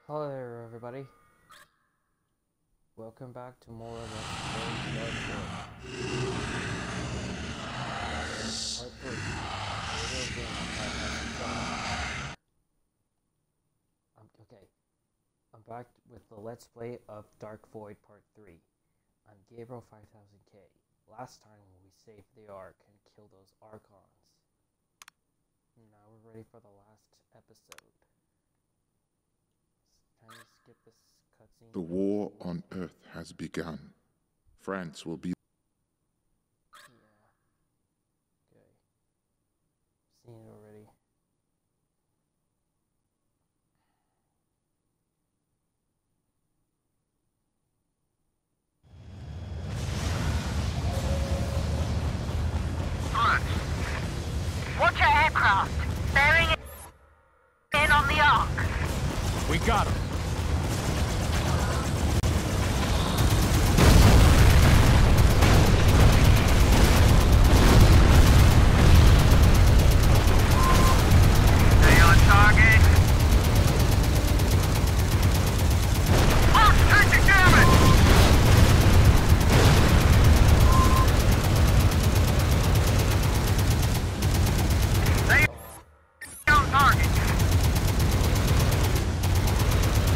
Hello there, everybody. Welcome back to more of Let's Play Part 3. Video game okay. I'm back with the Let's Play of Dark Void Part 3. I'm Gabriel 5000K. Last time we saved the Ark and killed those Archons. Now we're ready for the last episode. Can we skip this cutscene? The war on Earth has begun. France will be... Yeah. Okay. Seen it already. Watch your aircraft. Bearing in on the Ark. We got him. Stay on target. Ark taking damage. Stay on target.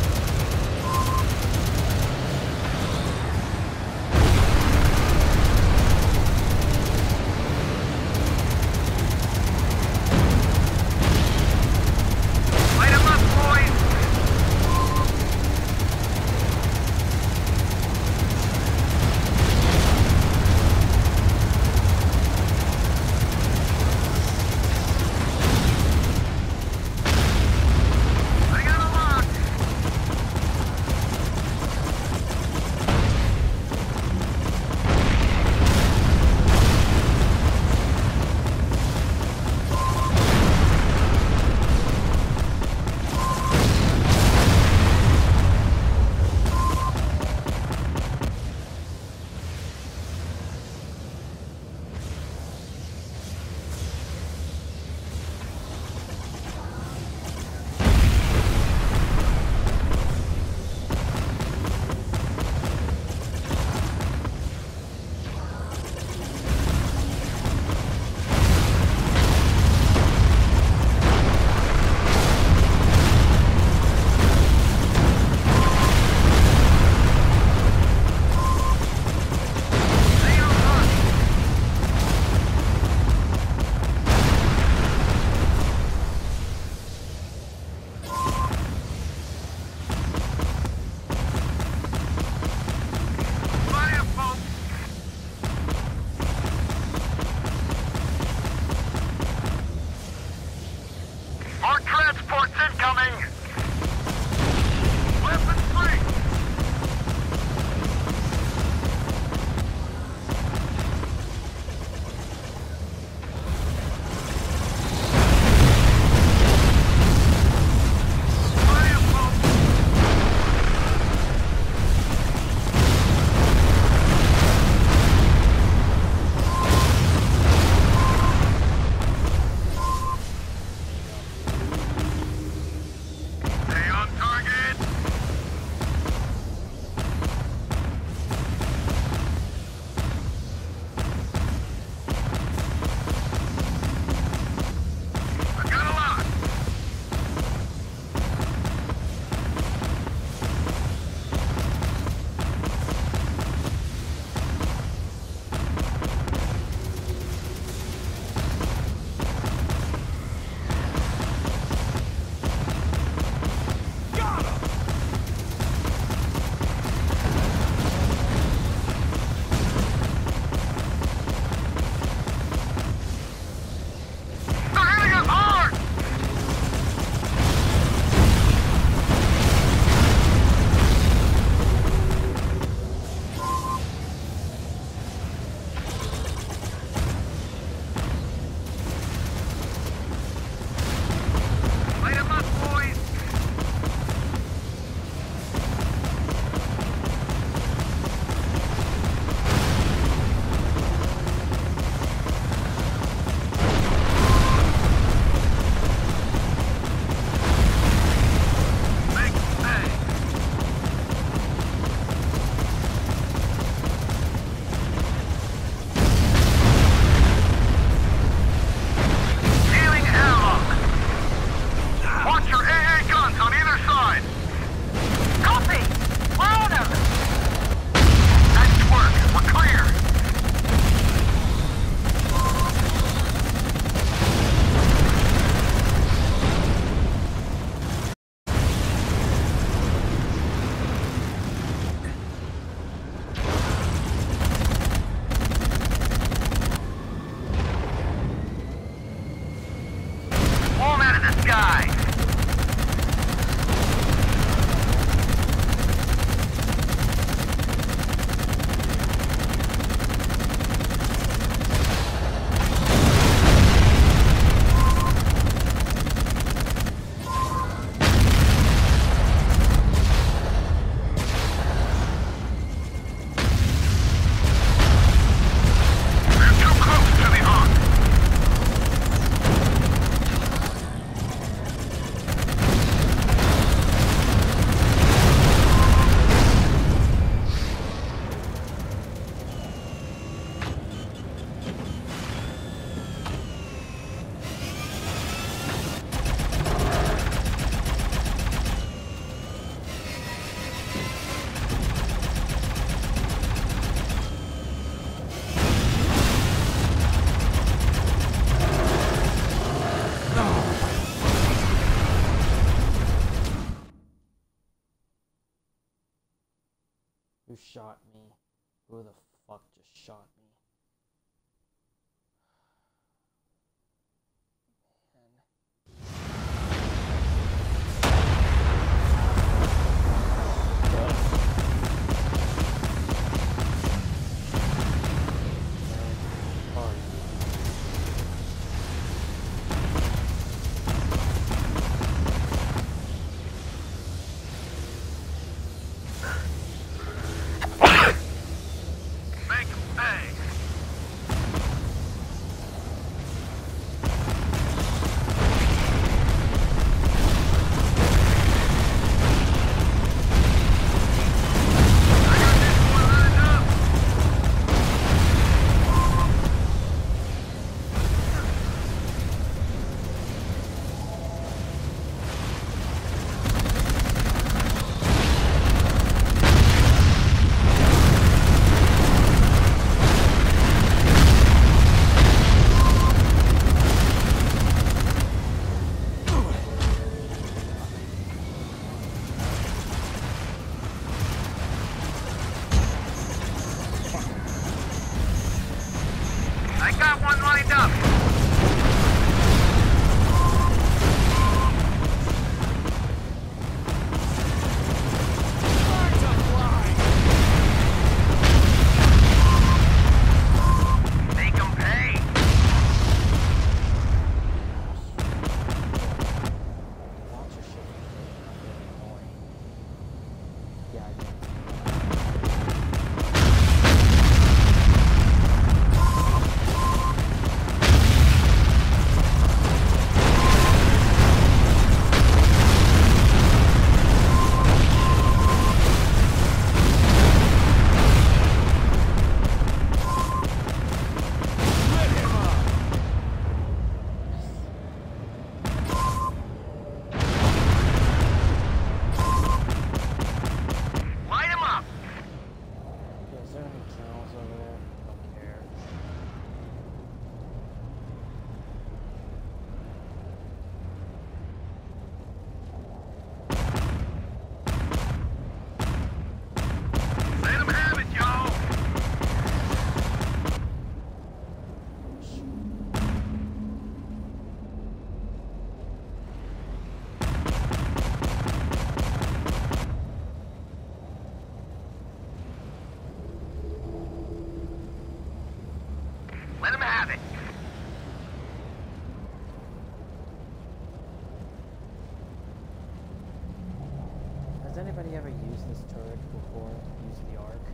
Who shot me? Who the fuck just shot me? Make 'em pay. I got this one lined up. I got one lined up. Make 'em pay. Lots of shit. Annoying. Yeah, I did. Lit him up. Light him up. Yeah, is there any channels over there? Don't care. Let him have it, y'all. Let him have it. Has anybody ever used this turret before? Used the arc?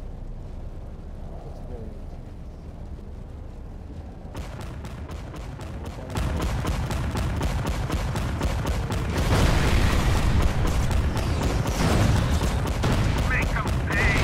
It's really Make 'em pay.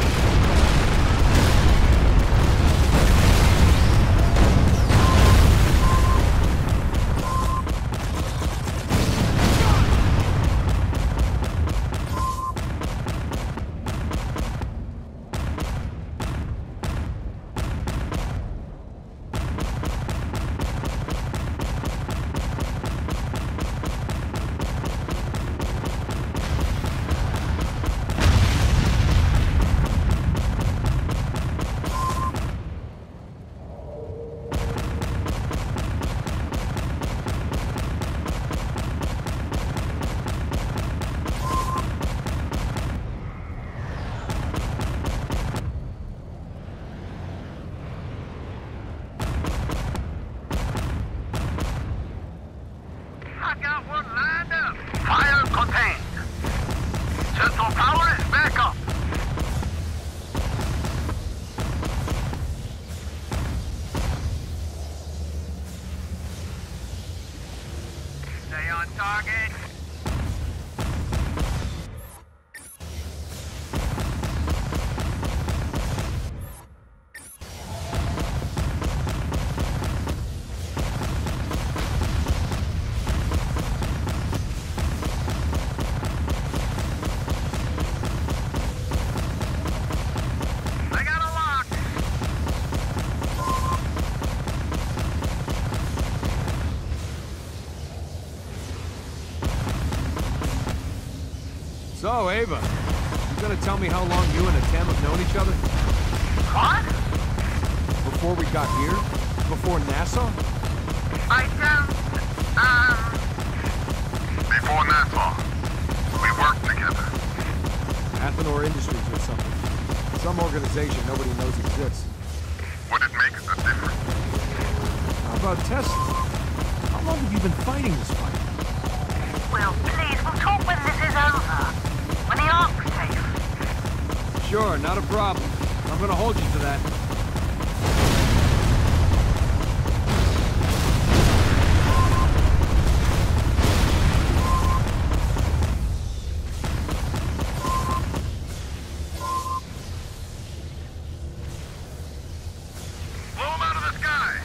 I got one lined up. Fire contained. Central power is back up. Stay on target. I got a lock. So, Ava, you gonna tell me how long you and Atem have known each other? What? Before we got here? Before Nassau? I don't, Before Nassau, we worked together. Athenor Industries or something. Some organization nobody knows exists. Would it make a difference? How about Tesla? How long have you been fighting this fight? Will, please, we'll talk when this is over. When the Ark's safe. Sure, not a problem. I'm gonna hold you to that. Blow 'em out of the sky!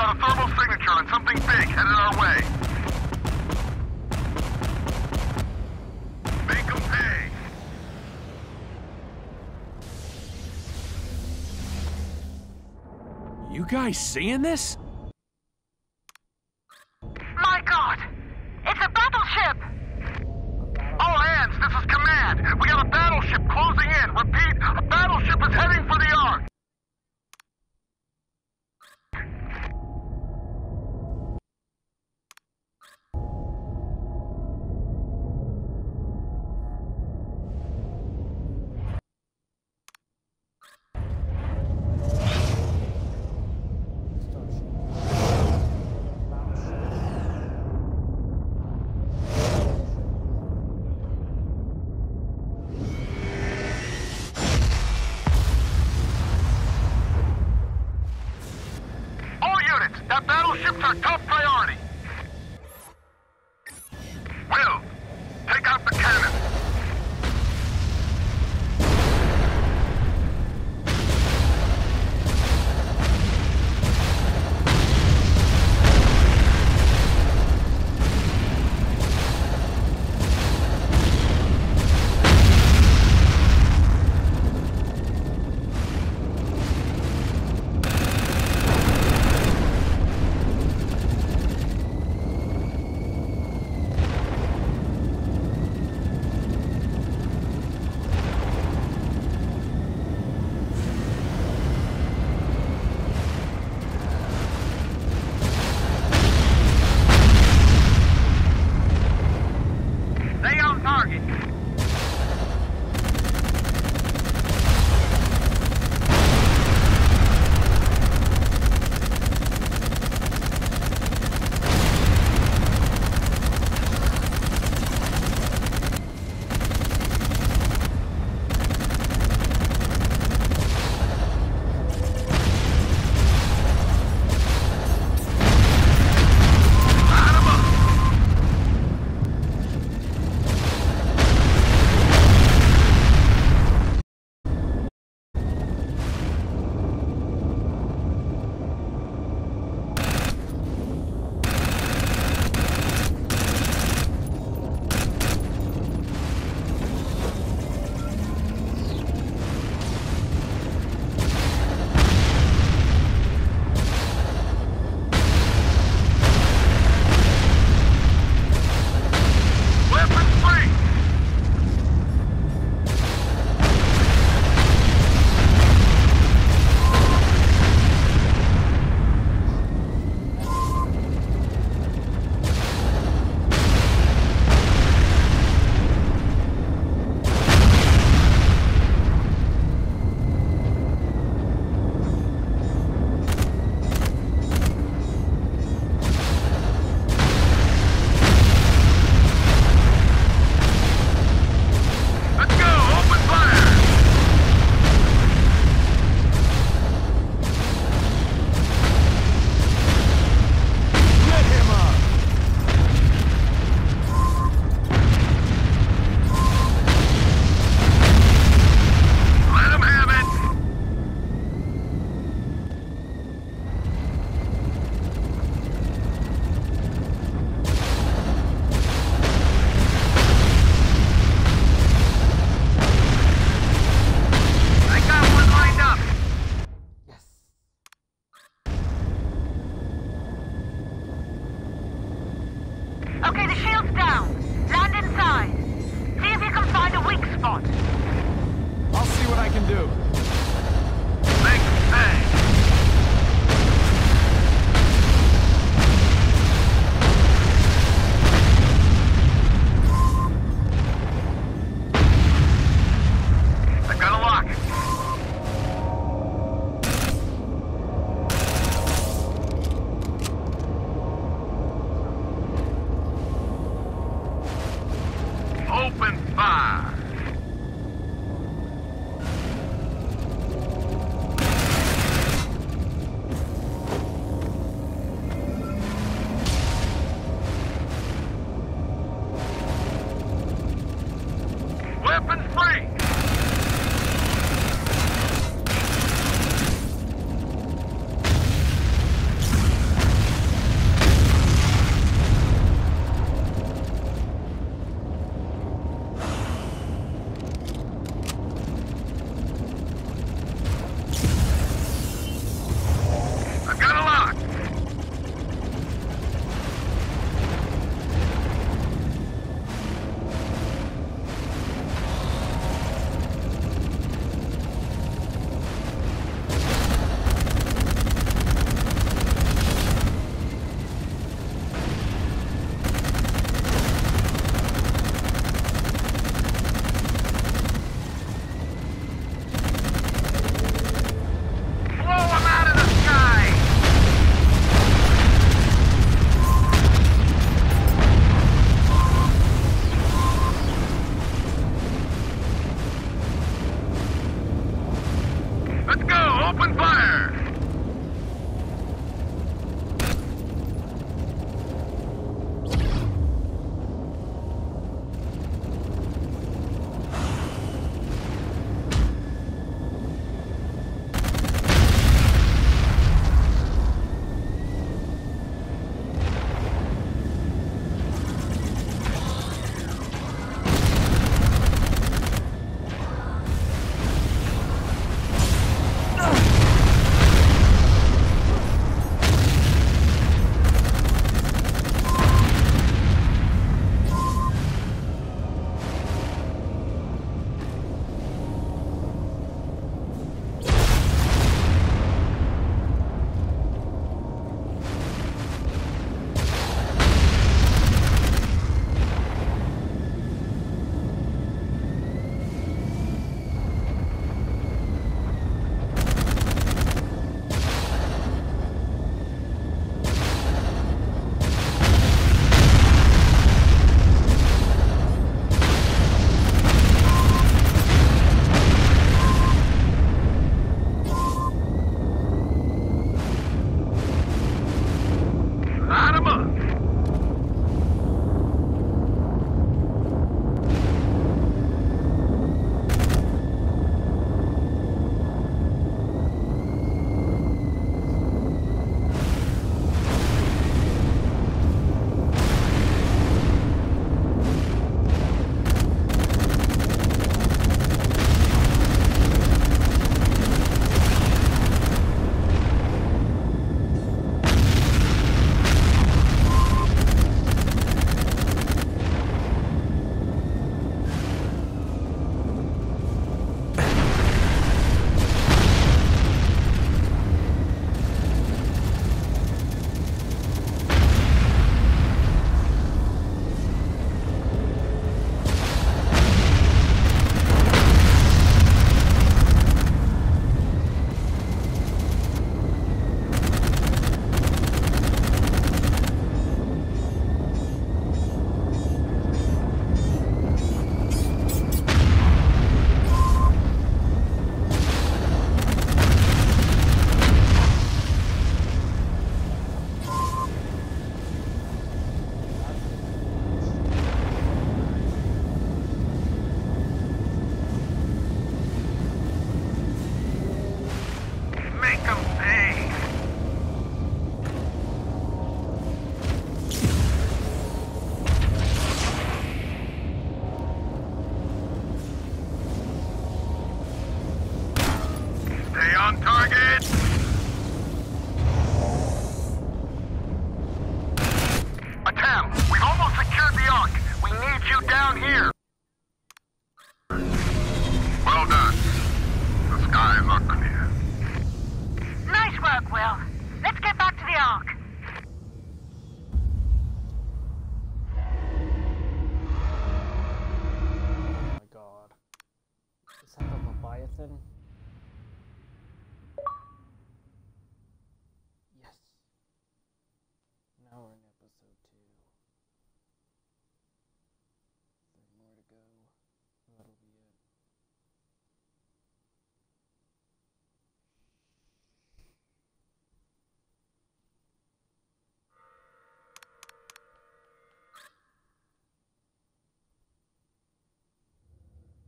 got a thermal signature on something big headed our way. Make 'em pay. You guys seeing this? My God! It's a battleship! All hands, this is command. We got a battleship closing in. Repeat, a battleship is heading for the Ark. That battleship's our top priority. Will, take out the cannon.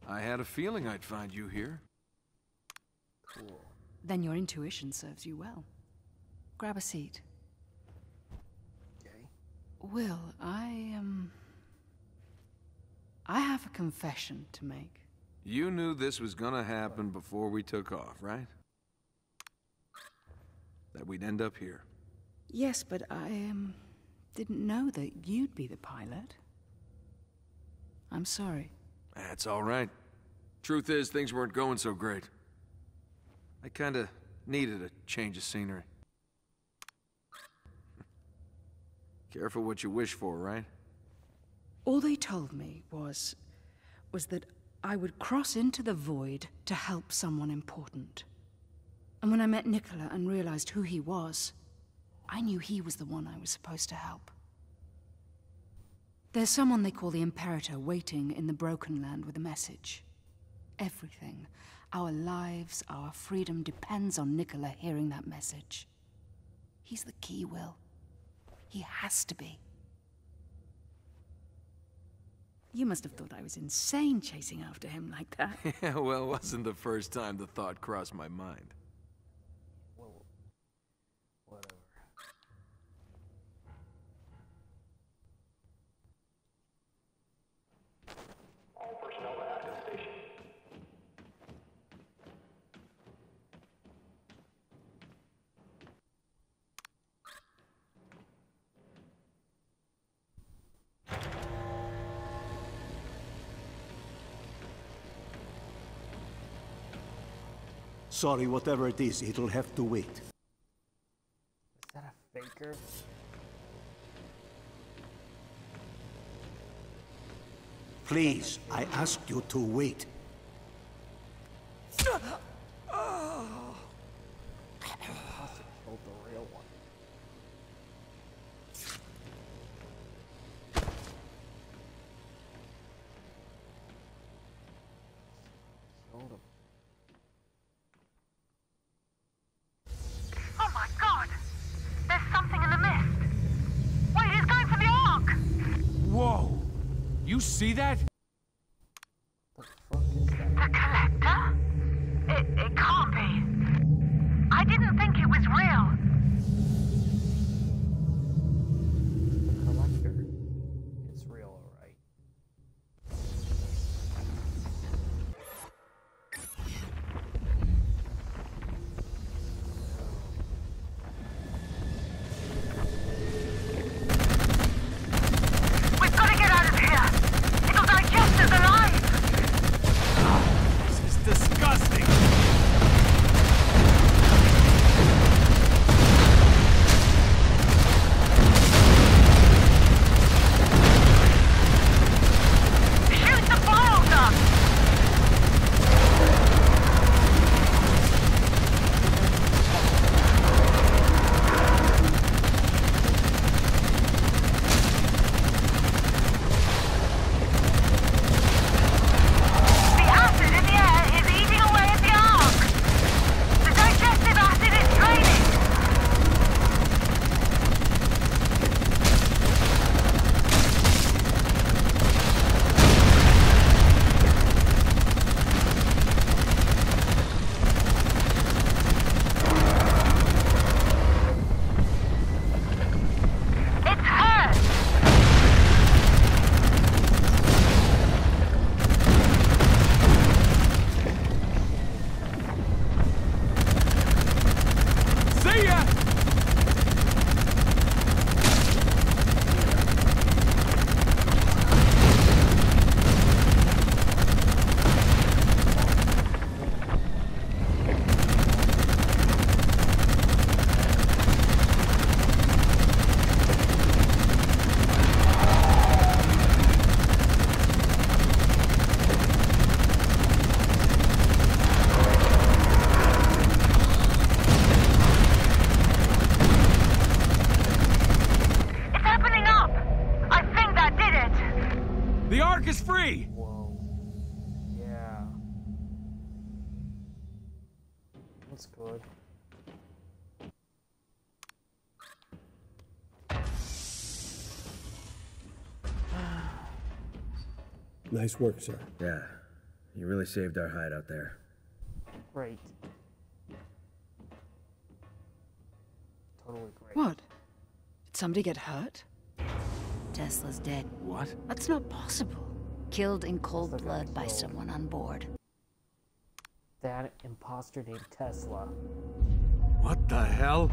I had a feeling I'd find you here. Cool. Then your intuition serves you well. Grab a seat. Okay. Will, I have a confession to make. You knew this was gonna happen before we took off, right? That we'd end up here. Yes, but I, didn't know that you'd be the pilot. I'm sorry. That's all right. Truth is, things weren't going so great. I kinda needed a change of scenery. Careful what you wish for, right? All they told me was that I would cross into the void to help someone important. And when I met Nicola and realized who he was, I knew he was the one I was supposed to help. There's someone they call the Imperator waiting in the Broken Land with a message. Everything, our lives, our freedom depends on Nicola hearing that message. He's the key, Will. He has to be. You must have thought I was insane chasing after him like that. Yeah, well, it wasn't the first time the thought crossed my mind. Well, whatever. Sorry, whatever it is, it'll have to wait. Is that a faker? Please, I asked you to wait. Must have killed the real one. Killed him. Oh my god! There's something in the mist! Wait, it's going for the Ark! Whoa! You see that? The fuck is that? The Collector? It can't be. I didn't think it was real. Collector. It's real, alright. We've got to get out of here! It'll digest us alive! This is disgusting! Shoot the files up! The acid in the air is eating away at the Ark! The digestive acid is draining! It's hurt! See ya! It's opening up! I think that did it! The Ark is free! Whoa. Yeah. That's good. Nice work, sir. Yeah. You really saved our hide out there. Great. Totally great. What? Did somebody get hurt? Tesla's dead. What? That's not possible. Killed in cold Tesla got blood by killed. someone on board. That imposter named Tesla. What the hell?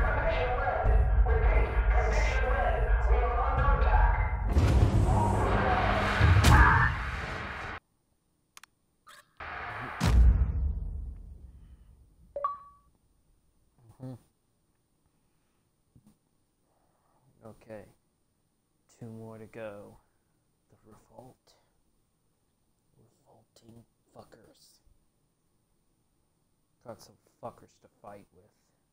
Okay. 2 more to go. The revolt. Revolting fuckers. Got some fuckers to fight with.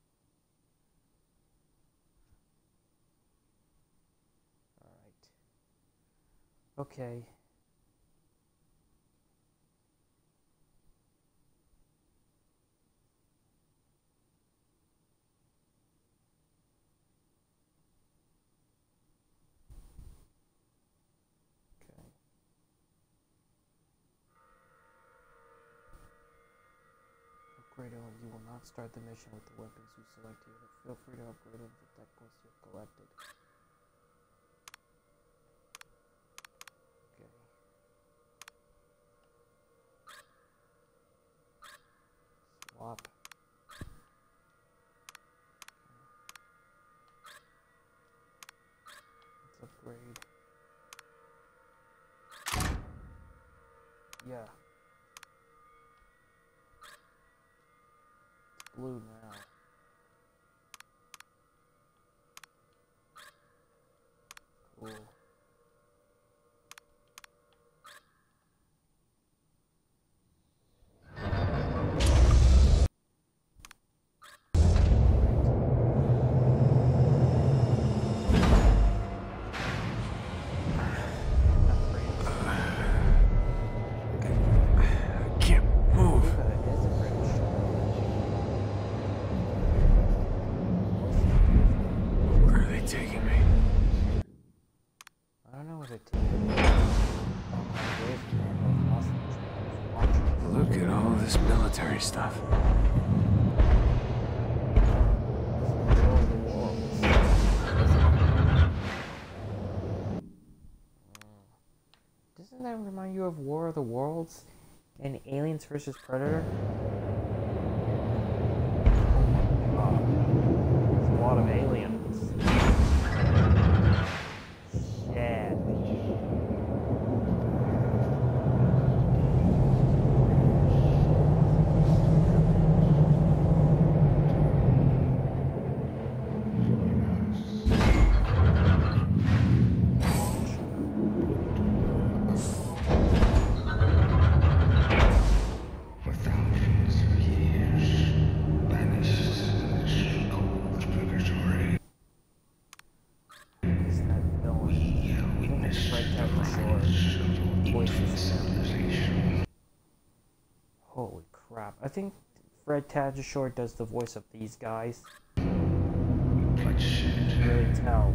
Alright. Okay. Upgrade all. You will not start the mission with the weapons you select here, but feel free to upgrade them with the tech points you have collected. Okay. Swap. Let's upgrade. Yeah. Blue now. Cool. Look at all this military stuff. Doesn't that remind you of War of the Worlds and Aliens vs. Predator? There's a lot of aliens. Yeah. Holy crap. I think Fred Tatasciore does the voice of these guys. You can really tell.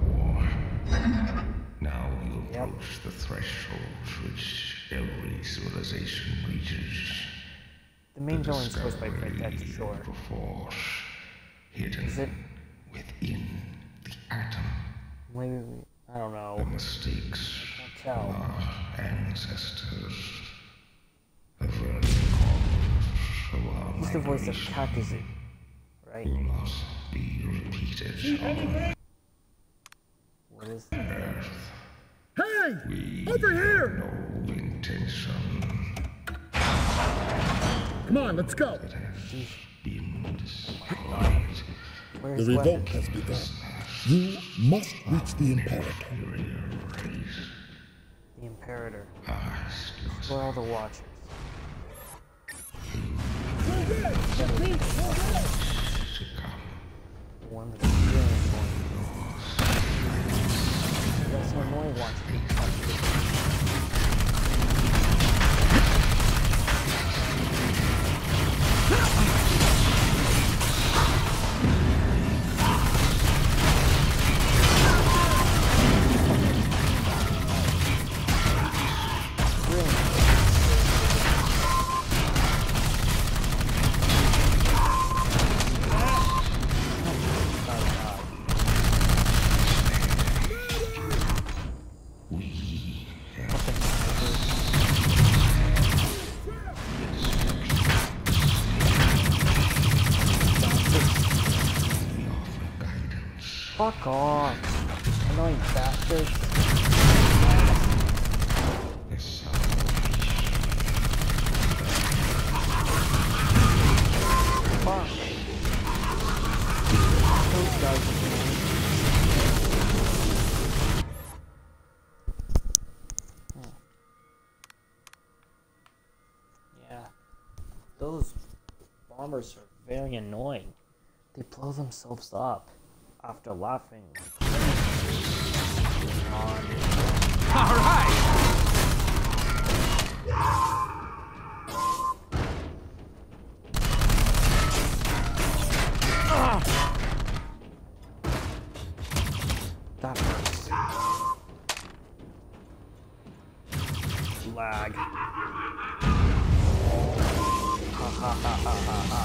Now we approach the threshold which every civilization reaches. The main villain is voiced by Fred Tatasciore. Force hidden Is it? within the atom. Maybe, I don't know. The mistakes I can't tell. of our ancestors. The very cause of our He's the voice of migration Kakuzu, right? will not be repeated on What is that? Earth. Hey! We Over here! have no intention Come on, let's go. that has been destroyed. Where's The revolt weapons? has begun. You must reach the Imperator. The Imperator. Where are all the Watchers? The one that's really annoying. That's so annoying watching. Really? Fuck off. Annoying bastards. Fuck. Those guys are annoying. Yeah. Those bombers are very annoying. They blow themselves up after laughing. Alright! That hurts. Lag. Ha ha ha ha ha ha.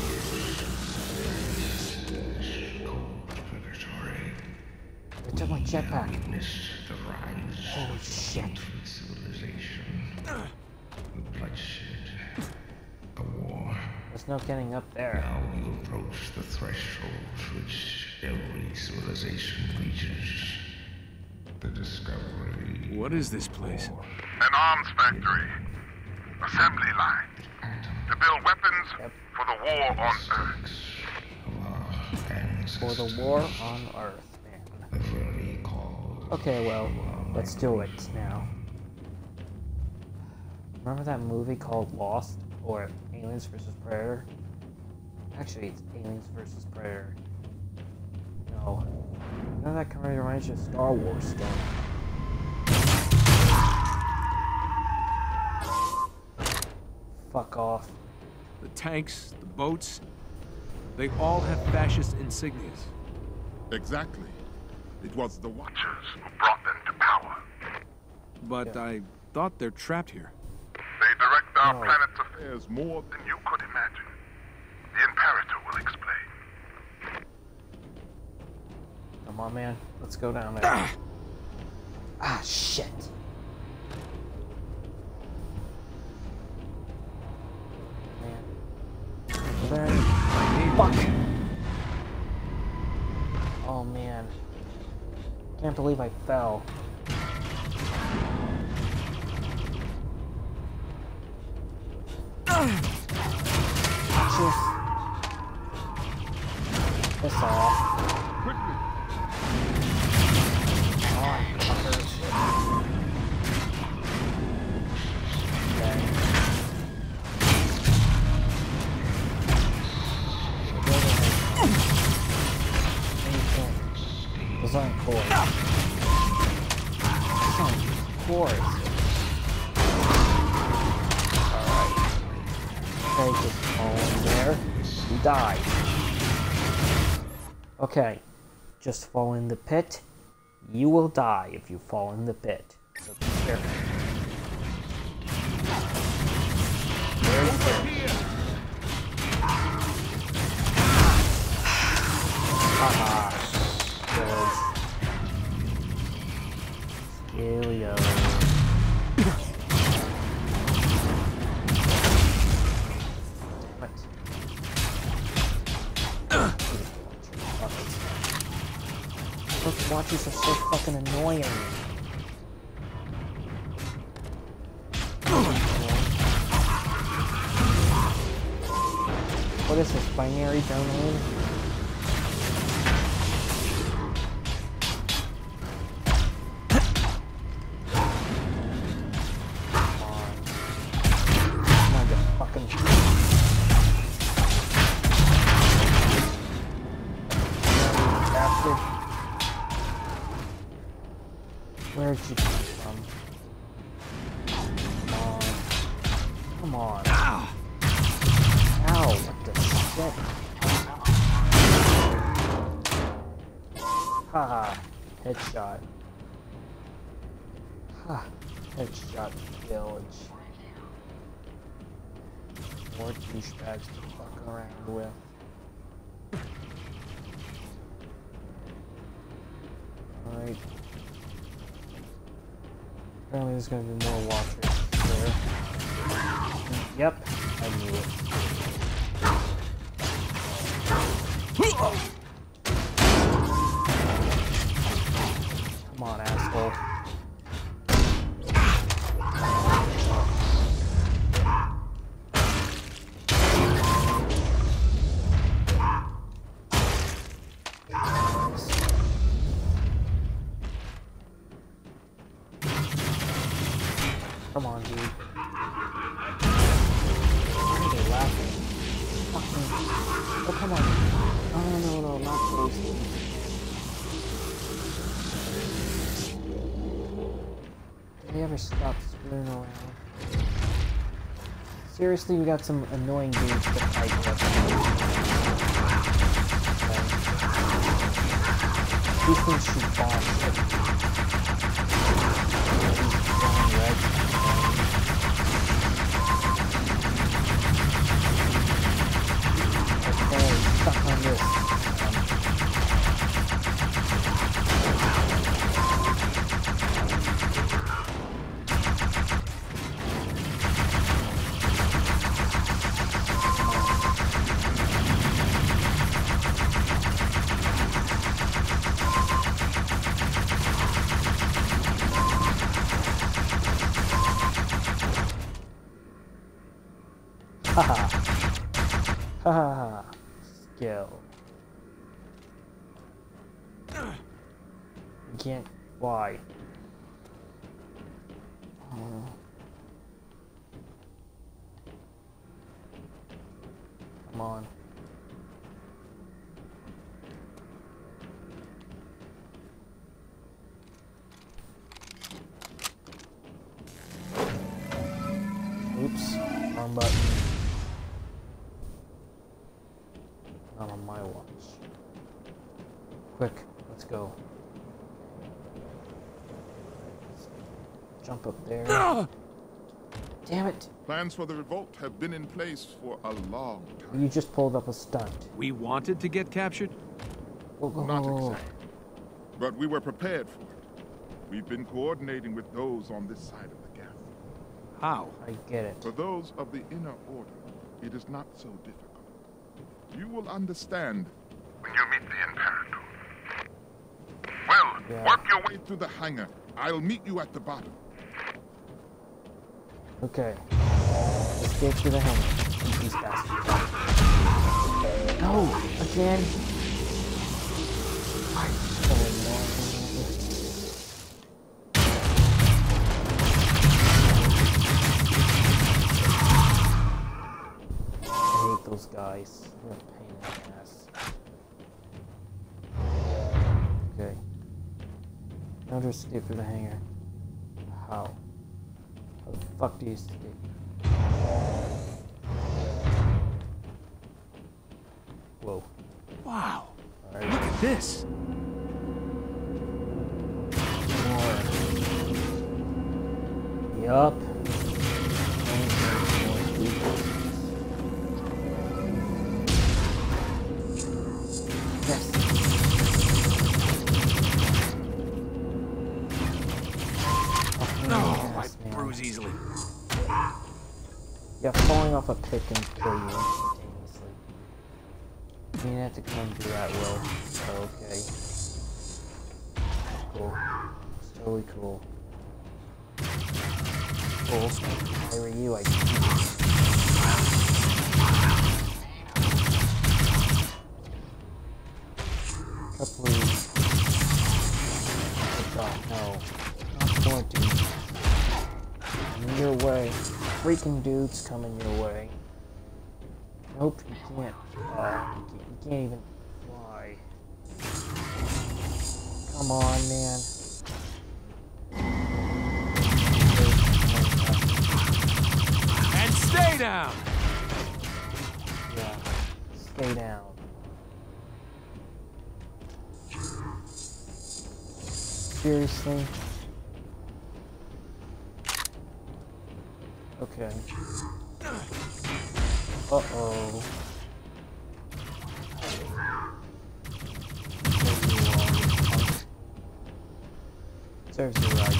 I took my jetpack. Holy shit. There's no getting up there. Now you approach the threshold which every civilization reaches. The discovery. What is this place? An arms factory. Assembly line. To build weapons for the war on Earth. For the war on Earth, man. Okay, well, let's do it now. Remember that movie called Lost? Or Aliens vs. Predator? Actually, it's Aliens vs. Predator. No. You know that kind of reminds you of Star Wars stuff. Fuck off. The tanks, the boats, they all have fascist insignias. Exactly. It was the Watchers who brought them to power. But I thought they're trapped here. They direct our planet's affairs more than you could imagine. The Imperator will explain. Come on, man. Let's go down there. Ah, shit. Man. Fuck. Oh, man. Can't believe I fell. Just piss off. Come on, fuckers. Okay. Those aren't cores. Those aren't cores. Okay, just fall in there. You die. Okay, just fall in the pit. You will die if you fall in the pit. So be careful. Very careful. Haha. Skillio. Those watches are so fucking annoying. What is this, binary domain? Where'd you come from? Come on. Ow! Ow, what the shit? Haha, headshot. Ha, headshot village. More douchebags to fuck around with. Alright. Apparently there's gonna be more watchers there. Yep, I knew it. Come on, dude. Why are they laughing? Fuck me. Oh, come on. No, not those things. Do they ever stop screwing around? Seriously, we got some annoying dudes to fight with. Okay. These things shoot bombs. Okay, stuck on this. Haha. Haha. Skill. You can't fly. Come on. Oops. Wrong button. Not on my watch. Quick, let's go. Let's jump up there. Damn it! Plans for the revolt have been in place for a long time. You just pulled up a stunt. We wanted to get captured? Not exactly. But we were prepared for it. We've been coordinating with those on this side of the gap. How? I get it. For those of the inner order, it is not so difficult. You will understand When you meet the Imperator. Well, work your way to the hangar. I'll meet you at the bottom. Okay. Let's get to the hangar. These bastards. No! Again! I'm so annoying. I hate those guys. They're a pain in the ass. Okay. Now just escape through the hangar. How? How the fuck do you escape? Whoa. Wow. All right. Look at this. Yup. Yes. No, I bruise easily. Yeah, falling off a pick can kill you instantaneously. You didn't have to come do that, Will. Oh, okay. Cool. It's totally cool. Cool. If I were you, I'd please. Oh god, no. Not going to. I'm in your way. Freaking dudes coming your way. Nope, you can't. You can't even fly. Come on, man. And stay down! Yeah, stay down. Seriously? Okay. Uh-oh. Serves you right.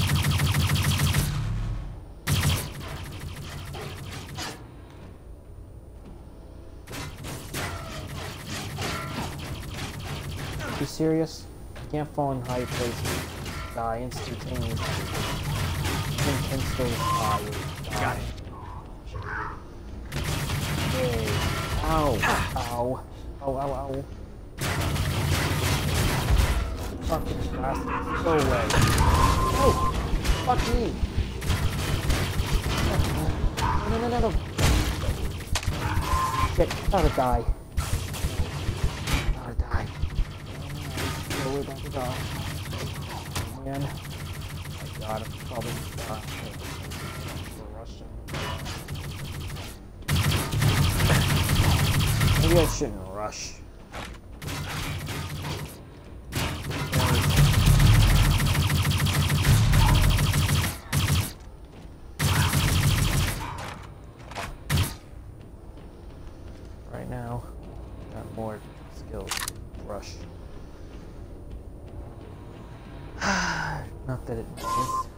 You serious? You can't fall in high places. Die instantaneously. You can still die. Got it. Hey. Ow. Ow. Ow, ow, ow. Fucking bastards. Go away. Oh! Fuck me! No. Shit, gotta die. Gotta die. No, we're about to die. Oh, man. Oh my god, I'm probably not. We're rushing. Maybe I shouldn't rush. Right now, got more skills. Rush. Not that it matters.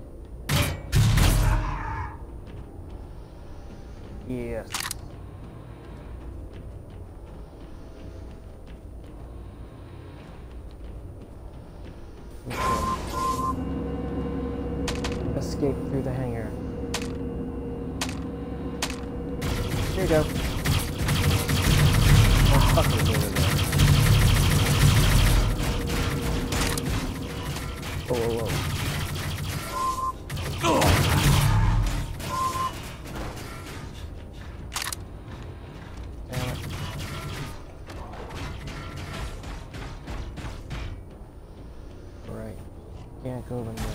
Yes. Escape through the hangar. Here you go. Oh, fucking over there. Whoa. Damn it. Alright. Can't go in there.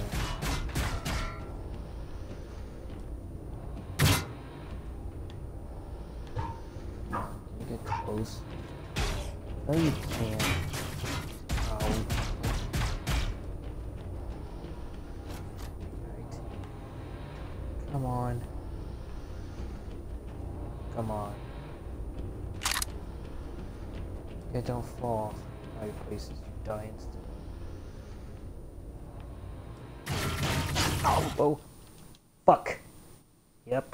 Get close. No, you can't. Ow. Right. Come on. Come on. Okay, don't fall off high places. You die instantly. Oh. Fuck. Yep.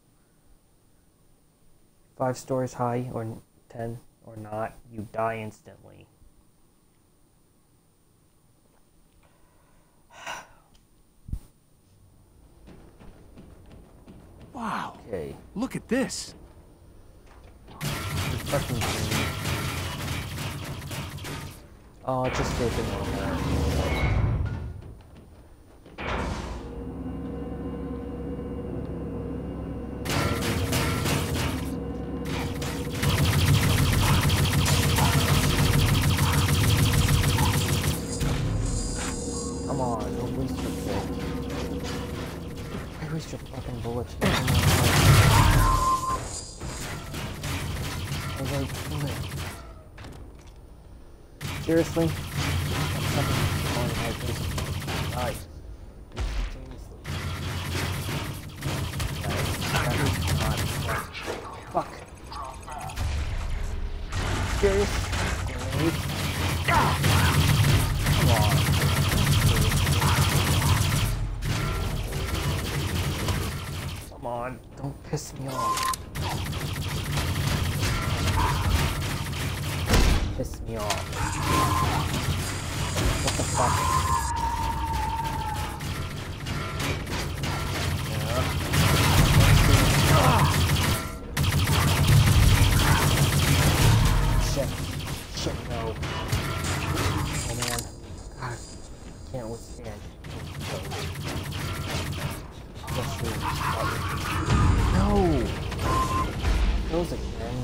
5 stories high, or 10, or not, you die instantly. Wow. Okay. Look at this. Fucking green. Oh, just take it normal. Come on, don't waste your bullets. Why waste your fucking bullets? Seriously? Nice. Fuck. Serious? Come on. Come on, don't piss me off. Piss me off. What the fuck? Shit, no. Oh man. God, I can't withstand. No! Those again.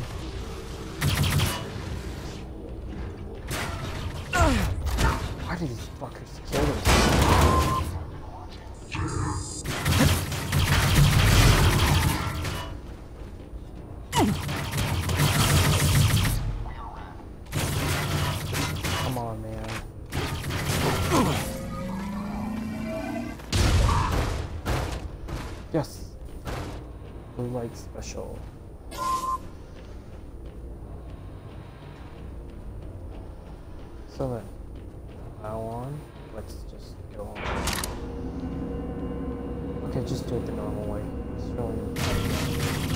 Why do these fuckers kill themselves? Come on, man. Yes. Blue light special. So then, now on, let's just go on. Okay, just do it the normal way. It's really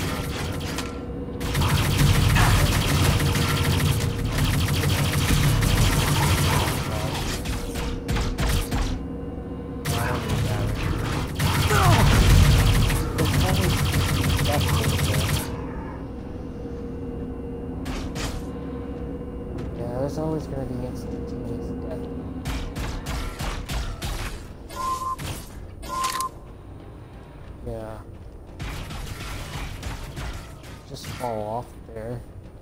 yeah, there's always going to be instantaneous death. Yeah. Just fall off there.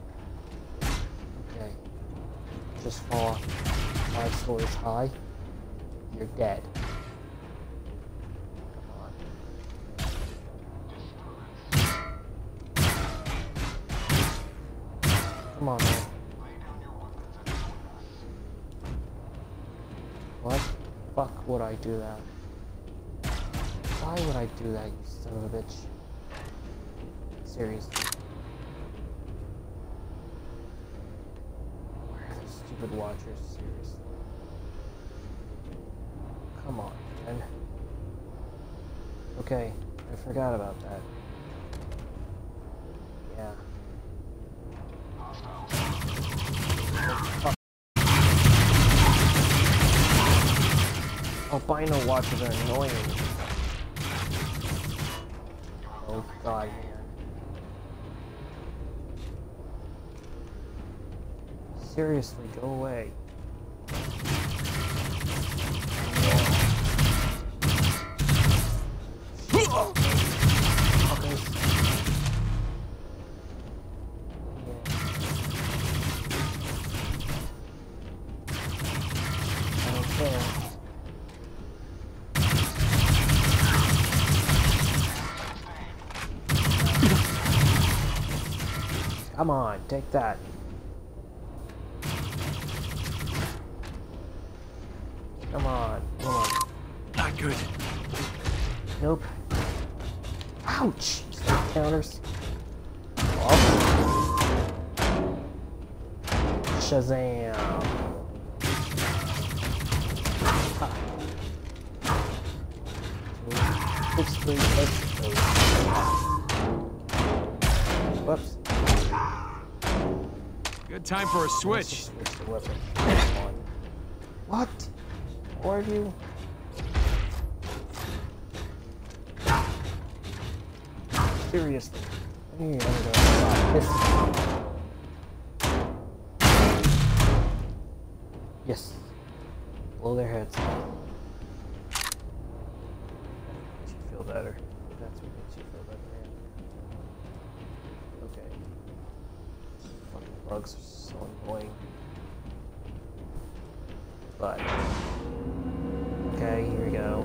Okay. Just fall off 5 stories high. You're dead. Come on, man. What? Fuck would I do that? Why would I do that, you son of a bitch? Seriously. Where are those stupid watchers? Seriously. Come on, man. Okay, I forgot about that. Yeah. Albino watchers are annoying. Oh god, man. Seriously, go away. Come on, take that. Come on, come on. Not good. Nope. Ouch! Stop counters. Oh. Shazam. Ha. 6, 3, 8. Whoops. Good time for a switch. Switch the weapon. What? Where are you? Seriously. I need to stop this. Yes. Blow their heads. Makes you feel better. That's what makes you feel better, man. Okay. Fucking bugs are so annoying. But okay, here we go.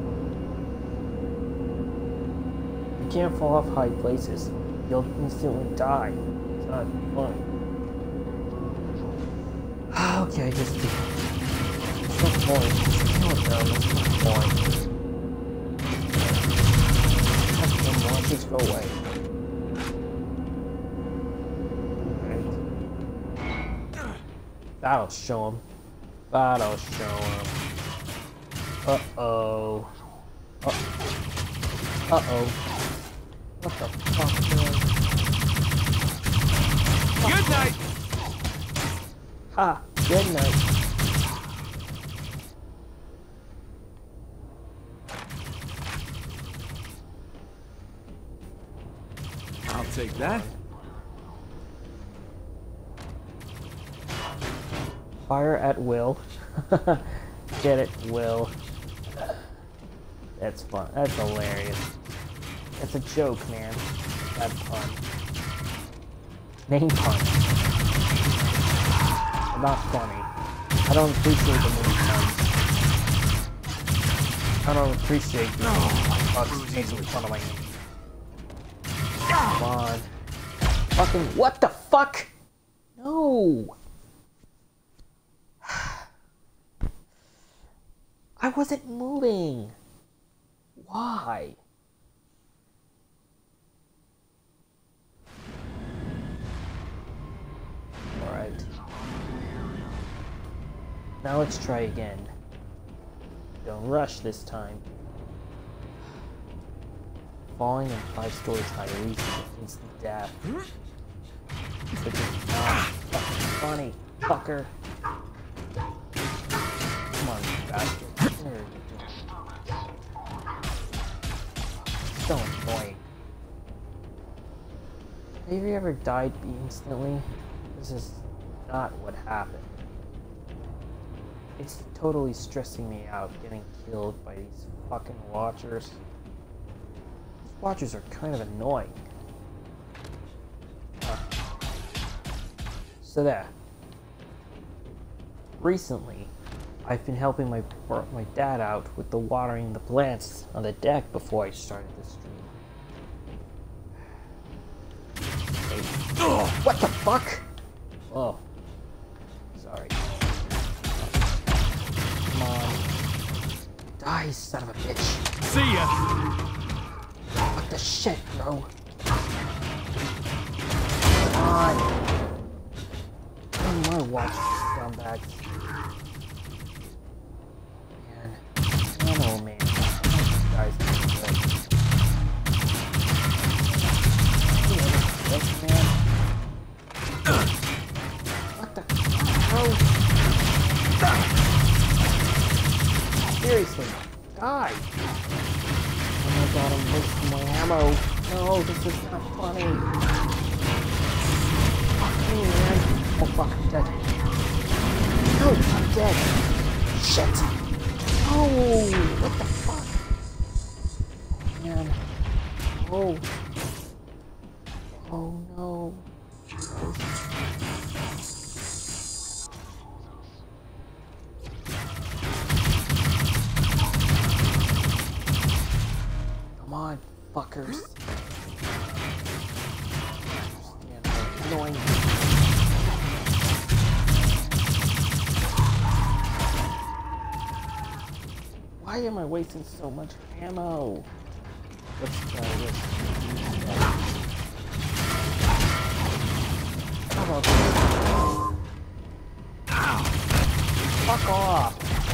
You can't fall off high places. You'll instantly die. It's not fun. Okay, just do it. It's not point. Kill it though, that's not point. That's the monsters go away. Alright. That'll show him. That'll show him. Uh-oh. Uh-oh. What the fuck, man? Good night! Ha! Good night. I'll take that. Fire at will. Get it, Will. That's fun. That's hilarious. That's a joke, man. That pun. Name pun. Not funny. I don't appreciate the name puns. I don't appreciate the bugs making fun of my name. Come on. Fucking what the fuck? No. I wasn't moving. Why? Alright. Now let's try again. Don't rush this time. Falling in 5 stories high leads to instant death. Which is not fucking funny, fucker. Come on, you bastard. What are you doing? So annoying. Have you ever died instantly? This is not what happened. It's totally stressing me out getting killed by these fucking watchers. These watchers are kind of annoying. So there. Recently, I've been helping my dad out with the watering the plants on the deck before I started the stream. Oh, what the fuck? Oh. Sorry. Come on. Die, son of a bitch. See ya! What the shit, bro? Come on. Oh my watch, scumbags. Man. Oh man. These guys are good. Yes, man. What the bro? Seriously, die! Oh my god, I'm wasting my ammo. No, this is not funny. Fuck me, man. Oh fuck, I'm dead. No, I'm dead. Shit. Oh, what the fuck? Man. Oh. Oh no. Come on, fuckers. Annoying. Why am I wasting so much ammo? Let's try this. How about this? Ow. Fuck off.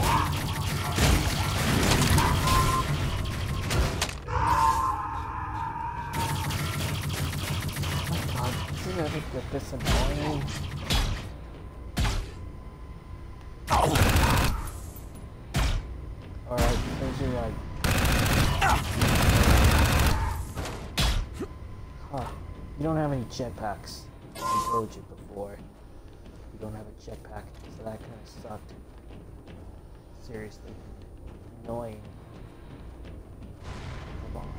You never get this annoying. Alright, there's your right. Huh. You don't have any jetpacks. I told you before. You don't have a jetpack, so that kind of sucked. Seriously. Annoying. Come on.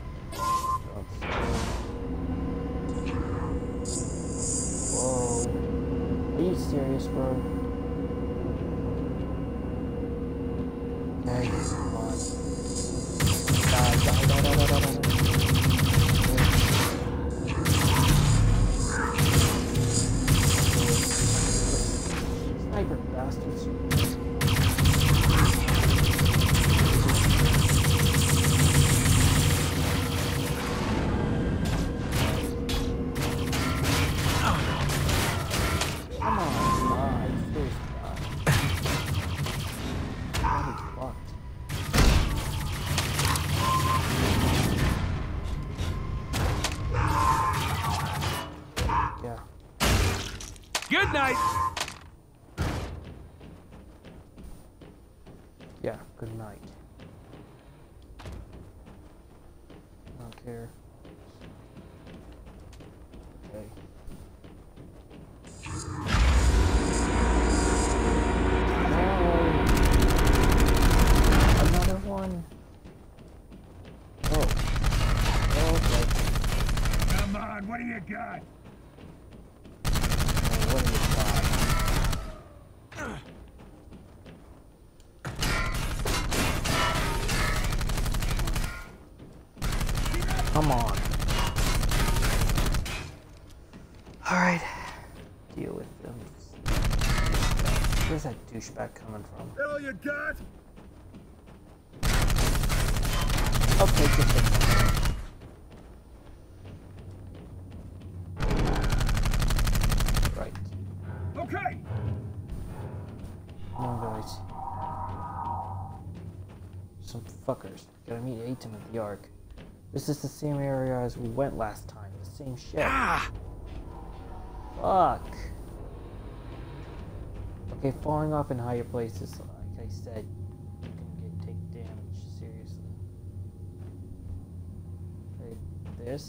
Whoa. Are you serious, bro? Okay, come on. Die. Sniper bastards. Good night! Yeah, good night. I don't care. Okay. No! Another one! Oh. Okay. Come on, what do you got? What do you got? Come on. Alright. Deal with them. Where's that douchebag coming from? All you got? I'll take it. Right. Okay. Come on, guys. Some fuckers. Gotta meet Atem at the Ark. This is the same area as we went last time. The same ship. Ah! Fuck. Okay, falling off in higher places, like I said, you can take damage. Seriously. Okay, this.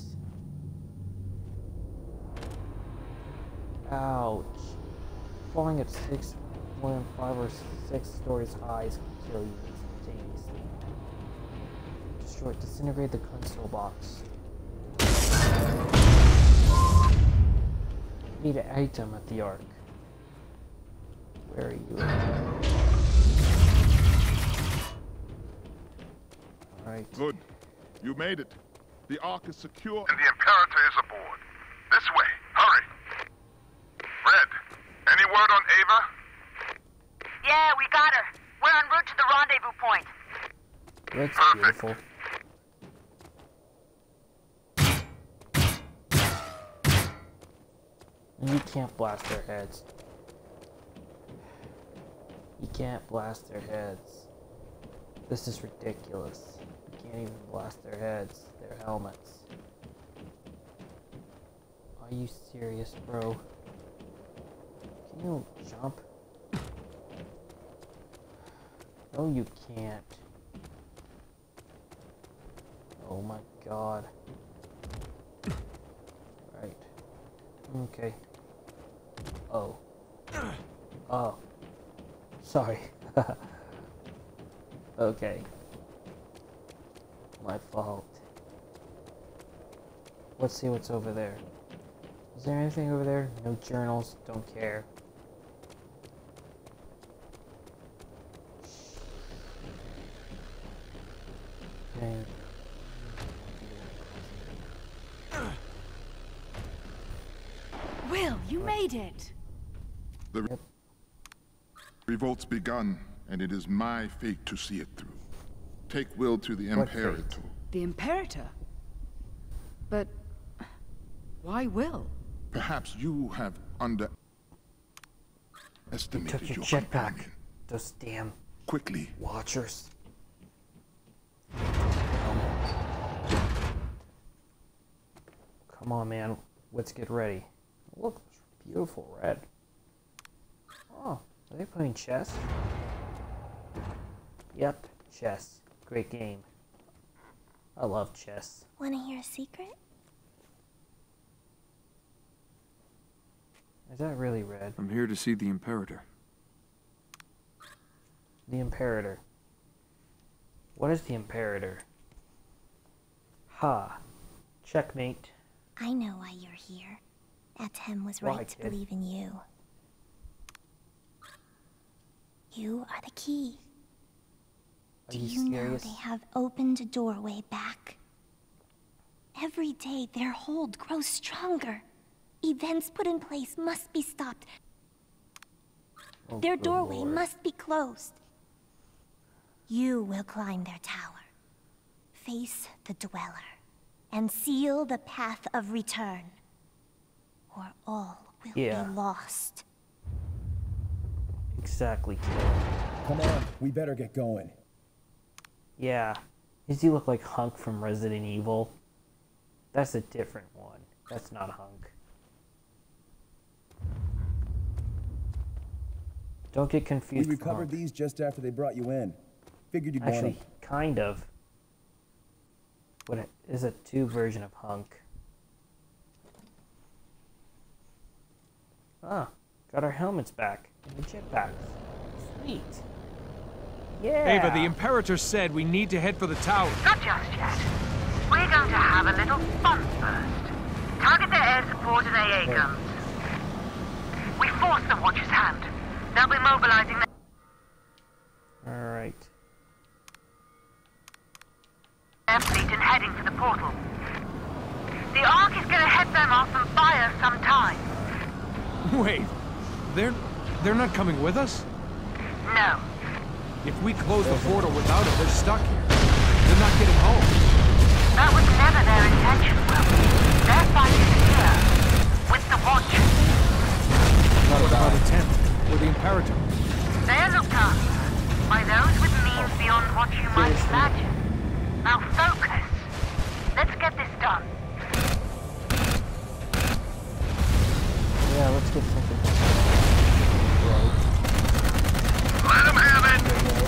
Ouch. Falling at more than 5 or 6 stories high can kill you instantaneously. Disintegrate the console box. Need an item at the Ark. Where are you? Alright. Good. You made it. The Ark is secure. And the Imperator is aboard. This way. Hurry. Red, any word on Ava? Yeah, we got her. We're en route to the rendezvous point. That's Perfect. beautiful. And you can't blast their heads. You can't blast their heads. This is ridiculous. You can't even blast their heads, their helmets. Are you serious, bro? Can you jump? No, you can't. Oh my god. Right. Okay. Oh. Oh. Sorry. Okay. My fault. Let's see what's over there. Is there anything over there? No journals. Don't care. Okay. Will, you made it! The revolt's begun, and it is my fate to see it through. Take Will to the What fate? Imperator. The Imperator? But why Will? Perhaps you have You underestimated took your your jetpack. companion. Those damn Quickly. watchers. Come on, man. Let's get ready. Look, beautiful red. Oh, are they playing chess? Yep, chess. Great game. I love chess. Wanna hear a secret? Is that really red? I'm here to see the Imperator. The Imperator. What is the Imperator? Ha. Checkmate. I know why you're here. Atem was Why, right to kid? believe in you. You are the key. Are Do you you know serious? they have opened a doorway back? Every day their hold grows stronger. Events put in place must be stopped. Oh, Their good doorway Lord. must be closed. You will climb their tower, face the Dweller, and seal the path of return. Or all will Yeah. be lost. Exactly, kid. Come on, we better get going. Yeah. Does he look like Hunk from Resident Evil? That's a different one. That's not Hunk. Don't get We confused. with recovered Hunk. these just after they brought you in. Figured you'd want Actually, them. kind of. What it is a 2 version of Hunk. Ah, got our helmets back and the jetpacks. Sweet. Yeah. Ava, the Imperator said we need to head for the tower. Not just yet. We're going to have a little fun first. Target their air support and AA guns. We forced the Watcher's hand. They'll be mobilizing Alright. their fleet and heading for the portal. The Ark is going to head them off and buy us some time. Wait, they're not coming with us? No. If we close the portal without them, they're stuck here. They're not getting home. That was never their intention, Will. Their fight is here. With the Watchers. What about a tent? Or the Imperator? They're looked after by those with means beyond what you might imagine. Now focus. Let's get this done. Yeah, let's get something. Let them have it!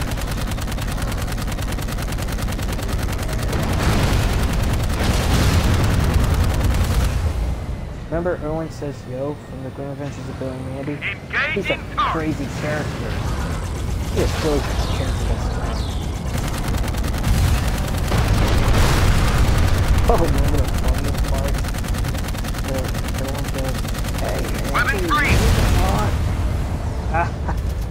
Remember Erwin Says Yo from the Grim Adventures of Billy and Mandy? He's a Engaging target! crazy character. He is so character this time. Oh, remember the funniest part? The one goes, hey, Weapon Andy, free! come on.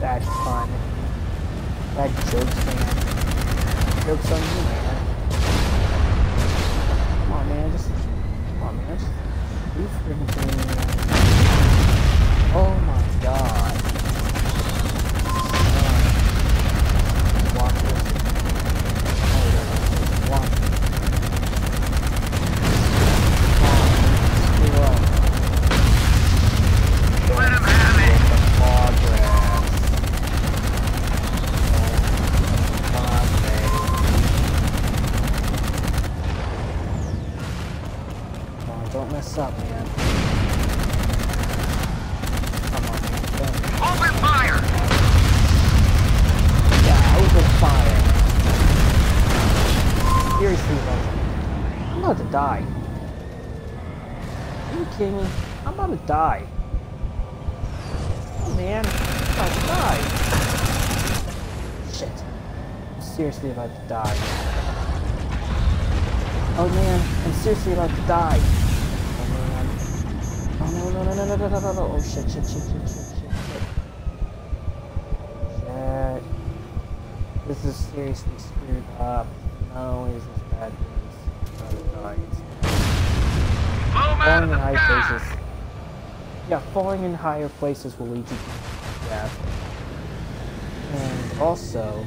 Bad jokes, man. Jokes on you, man. Come on, man. Just do freaking thing. Oh my god. Walk this. Walk. Screw up. Let him have it. Don't mess up, man. Come on, man. Open fire! Yeah, open fire. Seriously, though. I'm about to die. Are you kidding me? I'm about to die. Oh, man. I'm about to die. Shit. I'm seriously about to die. Oh, man. I'm seriously about to die. Oh no. Oh shit. Shit. This is seriously screwed up. Not only is this bad news, falling in high places. Yeah, falling in higher places will lead you to death. And also,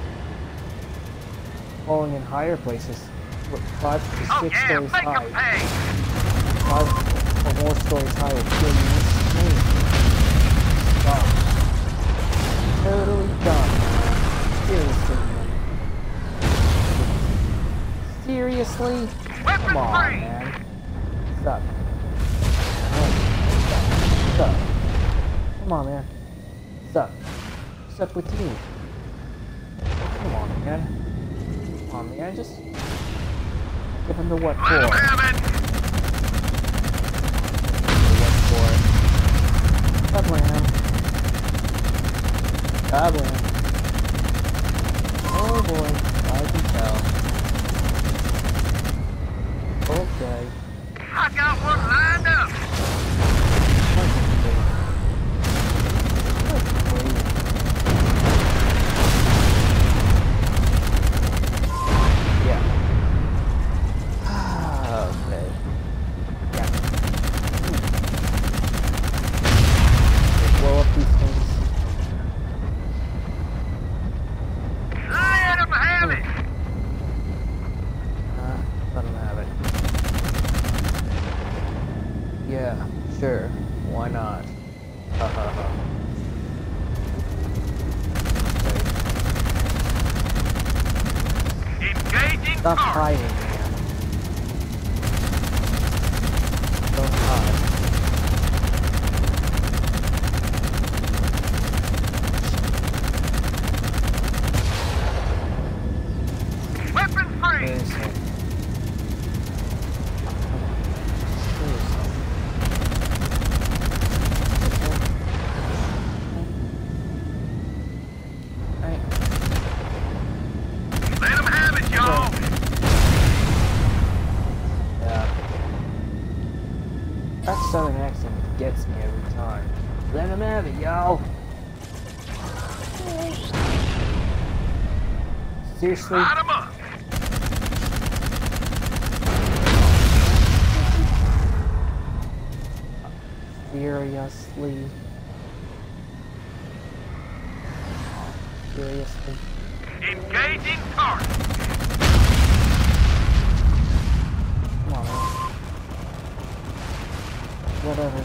falling in higher places, 5 to 6 stories high. 5 or more stories high will kill you instantly. Dumb. Totally dumb. Seriously? Come on, man. What's up? What's up? Come on, man. What's up? What's up with you? Come on, man. Come on, man. Just give him the what for. Kablam. Oh boy, I can tell. Okay. I got one lined up. Yeah. Okay. Yeah. Blow up these things. Let him have it. Let him have it. Yeah, sure. Why not? Ha ha ha. Engaging Stop hiding, man. Don't hide. Weapon free. Seriously. Let him have it, y'all. Yeah. That southern accent gets me every time. Let him have it, y'all. Seriously? Light him up. Seriously? Seriously? Engaging target. Come on, man. Whatever.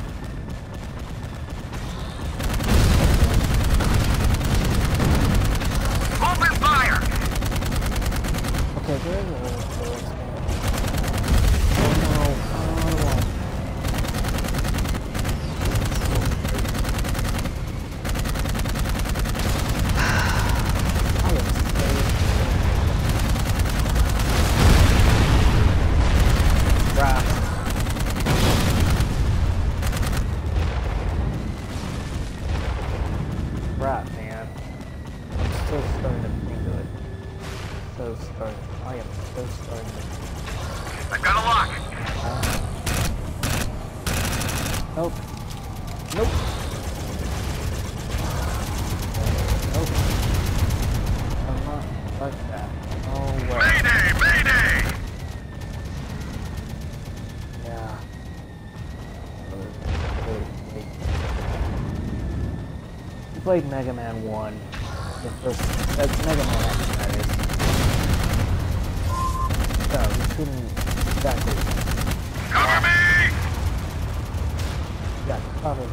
Open fire. Okay, where are the bullets? Oh no, oh. I am scared. Crap. Crap, man. I'm still starting to think of it. I am so starting to. I got a lock. Nope. Nope. Nope. played Mega Man 1. The first, that's Mega Man X, that is. So, we couldn't exactly... Cover me! Yeah, cover him.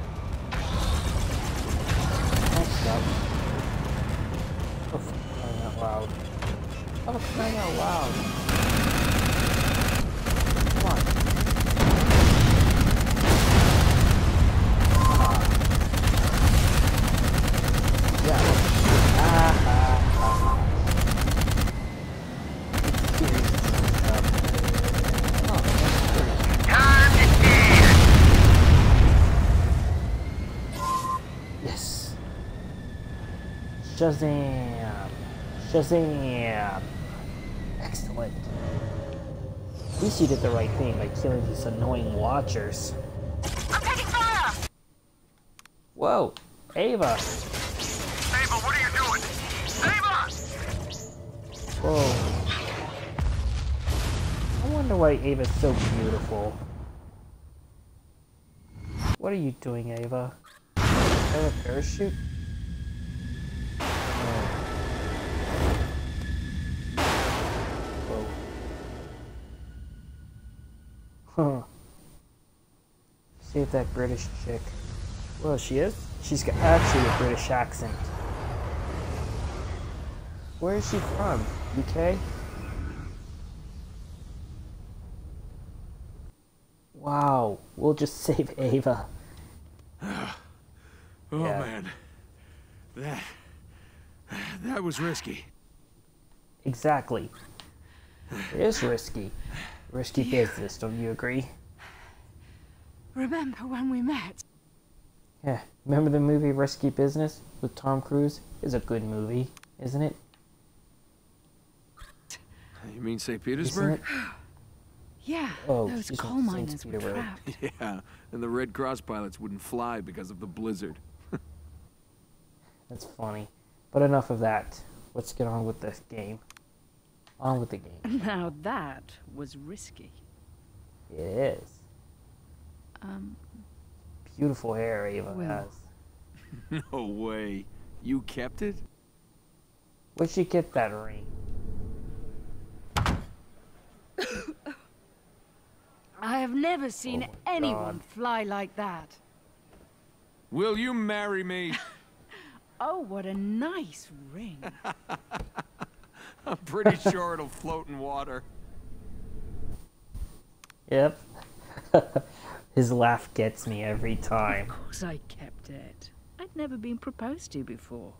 Next up. Oh, for crying out loud. Oh, for crying out loud. Come on. Yeah. Yes. Shazam! Shazam! Excellent. At least you did the right thing by killing these annoying watchers. I'm taking fire! Whoa! Ava! Ava, what are you doing? Ava! Whoa. I wonder why Ava's so beautiful. What are you doing, Ava? Is that a parachute? Oh. Whoa. Huh. Save that British chick. Well, she is? She's got actually a British accent. Where is she from? UK? Wow, we'll just save Ava. Oh Yeah. man. That was risky. Exactly. It is risky. Risky business, don't you agree? Remember when we met? Yeah, remember the movie Risky Business with Tom Cruise? It's a good movie, isn't it? You mean St. Petersburg? Yeah, Oh, those she's coal from miners St. were Petersburg. trapped. Yeah, and the Red Cross pilots wouldn't fly because of the blizzard. That's funny. But enough of that. Let's get on with this game. On with the game. Now that was risky. It is. Beautiful hair Ava Will. has. No way. You kept it? Where'd she get that ring? I have never seen my anyone God. fly like that. Will you marry me? Oh, what a nice ring. I'm pretty sure it'll float in water. Yep. His laugh gets me every time. Of course I kept it. I'd never been proposed to before.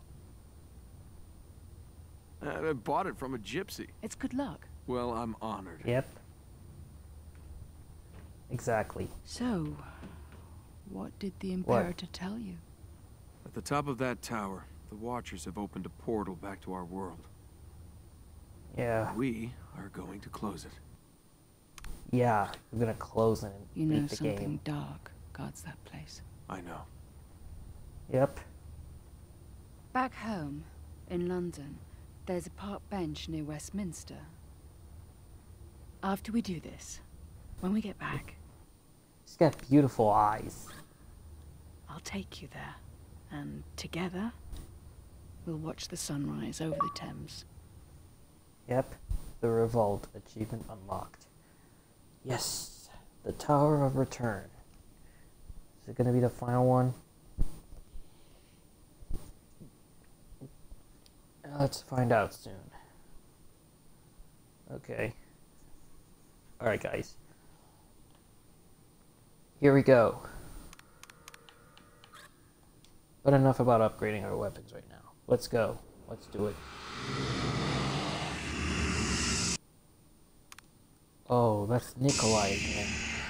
I bought it from a gypsy. It's good luck. Well, I'm honored. Yep. Exactly. So, what did the Imperator tell you? At the top of that tower, the Watchers have opened a portal back to our world. Yeah. We are going to close it. Yeah. We're gonna close it and You know beat the something game. dark guards that place. I know. Yep. Back home, in London, there's a park bench near Westminster. After we do this, when we get back, She's got beautiful eyes. I'll take you there. And together, we'll watch the sunrise over the Thames. Yep. The Revolt achievement unlocked. Yes. The Tower of Return. Is it gonna be the final one? Let's find out soon. Okay. Alright, guys. Here we go. But enough about upgrading our weapons right now. Let's go. Let's do it. Oh, that's Nikolai again.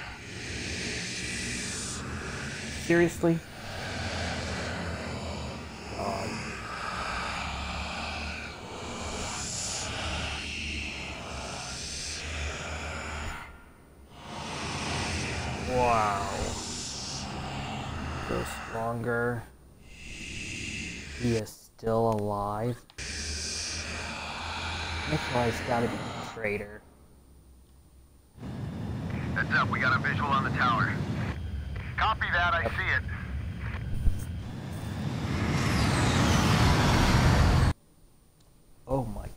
Seriously? God. Wow. Go stronger. He is still alive. Nikolai's gotta be a traitor. Heads up, we got a visual on the tower. Copy that, I see it.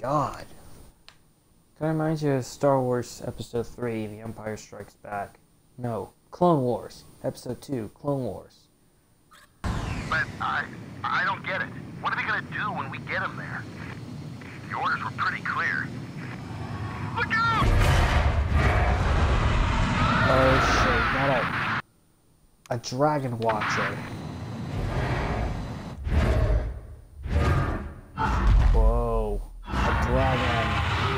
god. Kind of reminds you of Star Wars Episode 3, The Empire Strikes Back. No, Clone Wars. Episode 2, Clone Wars. But I don't get it. What are they gonna do when we get them there? The orders were pretty clear. Look out! Oh shit, not a Dragon Watcher. Whoa, a dragon.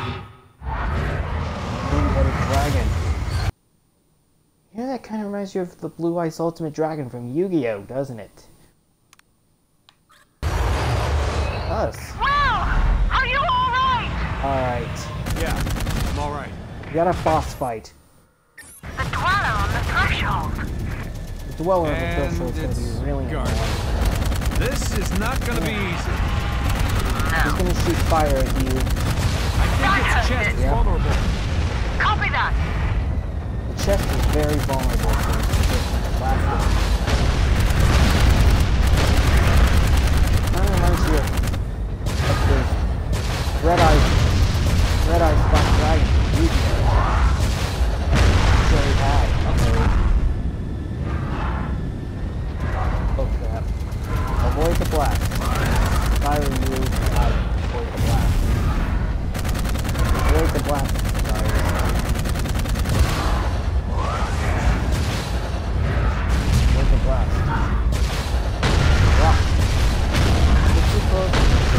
Blue-headed dragon. You know, that kind of reminds you of the Blue Eyes Ultimate Dragon from Yu-Gi-Oh, doesn't it? Us. Will! Are you alright? Alright. Yeah, I'm alright. We got a boss fight. The Dweller on the threshold. The Dweller on the threshold is going to be really annoying. This is not going to be easy. He's going to shoot fire at you. I think its chest is vulnerable. Copy that. The chest is very vulnerable to plastic. Kind of reminds you of this Red Eye Spot Dragon from Yu-Gi-Oh! Very high. Oh crap. Avoid the blast. Fire you, I avoid the blast. Avoid the blast, fire. Avoid the blast. Rock. Get too close.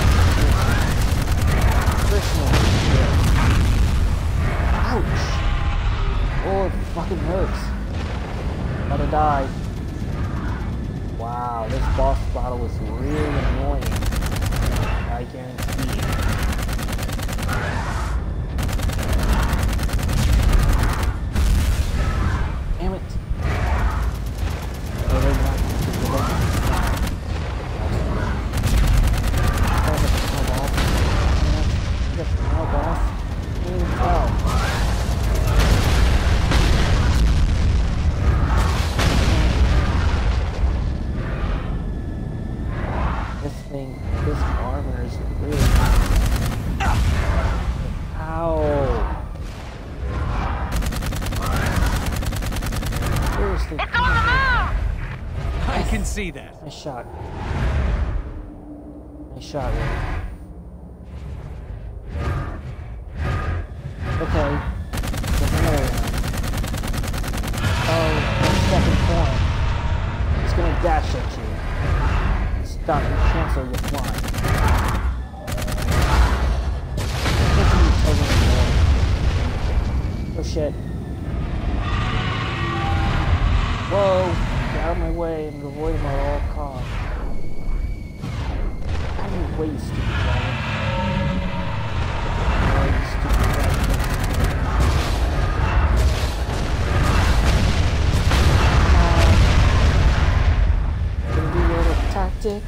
Personal. Ouch! Oh, it fucking hurts. Gotta die. Wow, this boss battle was really annoying. I guarantee. Damn it. Oh, they're not. This armor is really... Ow! Seriously. It's on the move! I can see that. Nice shot. Nice shot, Rick. Okay. There's another one. Oh, second form. It's gonna dash at you. Stop and cancel your flying. Oh shit. Whoa! Get out of my way and avoid him at all costs. Out of your way, you stupid dragon. Oh, you stupid dragon. Gonna do your little tactic.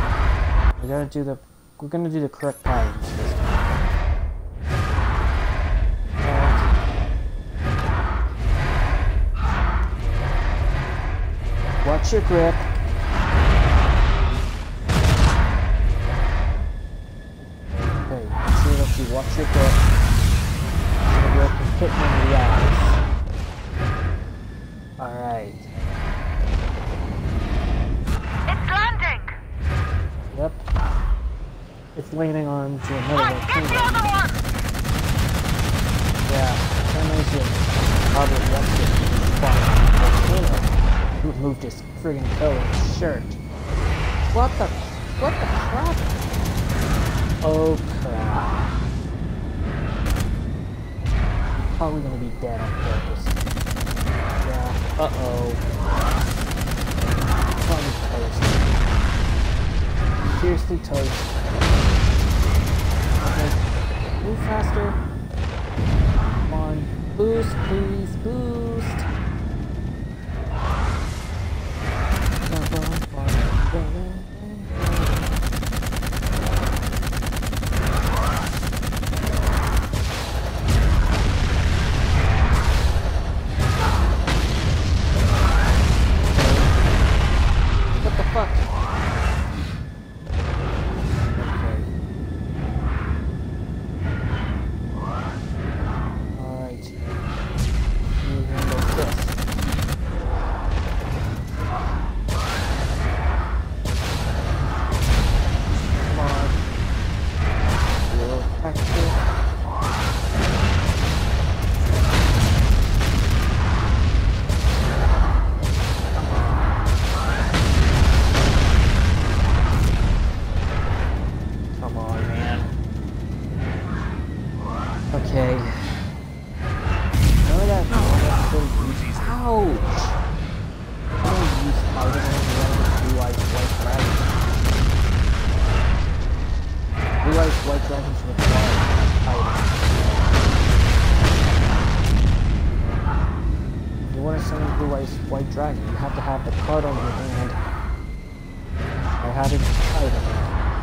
We're gonna do the correct times this time. Watch your grip. Okay, see, watch your grip. Your grip is hitting in the eyes. Alright. It's landing! Yep. It's landing on to another Get volcano. the other one! Yeah, that makes it probably rested in the spot on the volcano. Who moved his friggin' coat and shirt. What the crap? Oh crap. Probably gonna be dead on purpose. Yeah, uh-oh. Probably toast. Seriously toast. Okay. Move faster. Come on. Boost, please. Boost. What the fuck? Okay. Okay. None of that. Ouch! I'm gonna use Spider-Man to Blue Eyes White Dragon. Blue Eyes White Dragons require items. If you want to summon Blue Eyes White Dragon, you have to have the card on your hand. I have its item.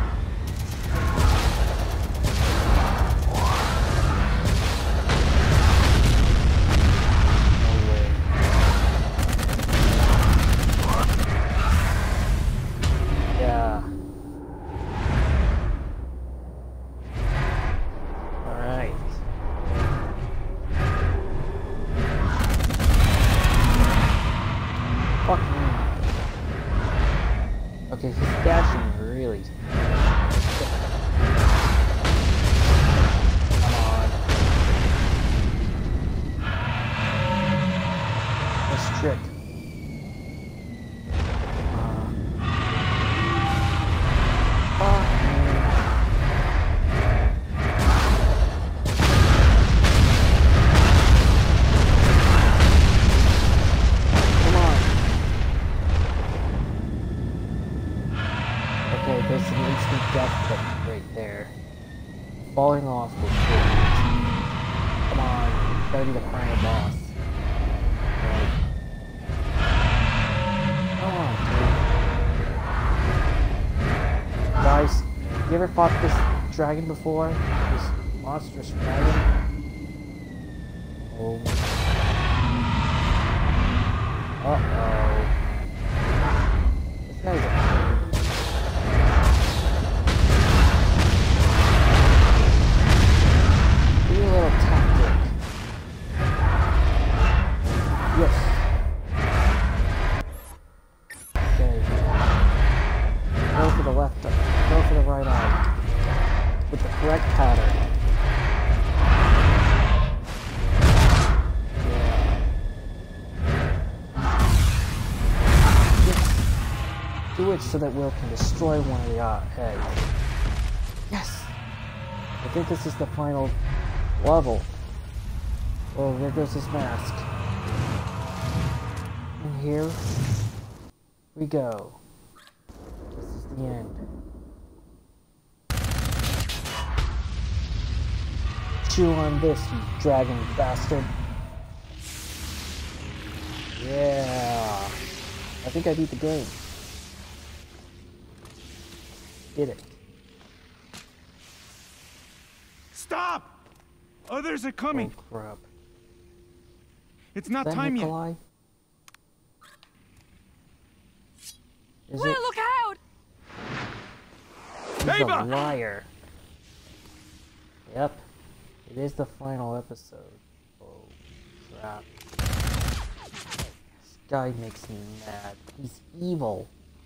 Okay, he's dashing really. Come on. Nice trick. There's an instant death clip right there. Falling off was good. Come on, gotta be the final boss. Right. Come on, dude. Guys, you ever fought this dragon before? This monstrous dragon? Oh. Uh-oh. This guy's a correct pattern. Yeah. Just do it so that Will can destroy one of the eggs. Yes! I think this is the final level. Oh, there goes his mask. And here we go. This is the end. Chew on this, you dragon bastard. Yeah. I think I beat the game. Did it. Stop! Others are coming. Oh, crap. It's not time Nikolai? yet. Will, look out! He's a liar. Yep. It is the final episode. Oh, crap. This guy makes me mad. He's evil.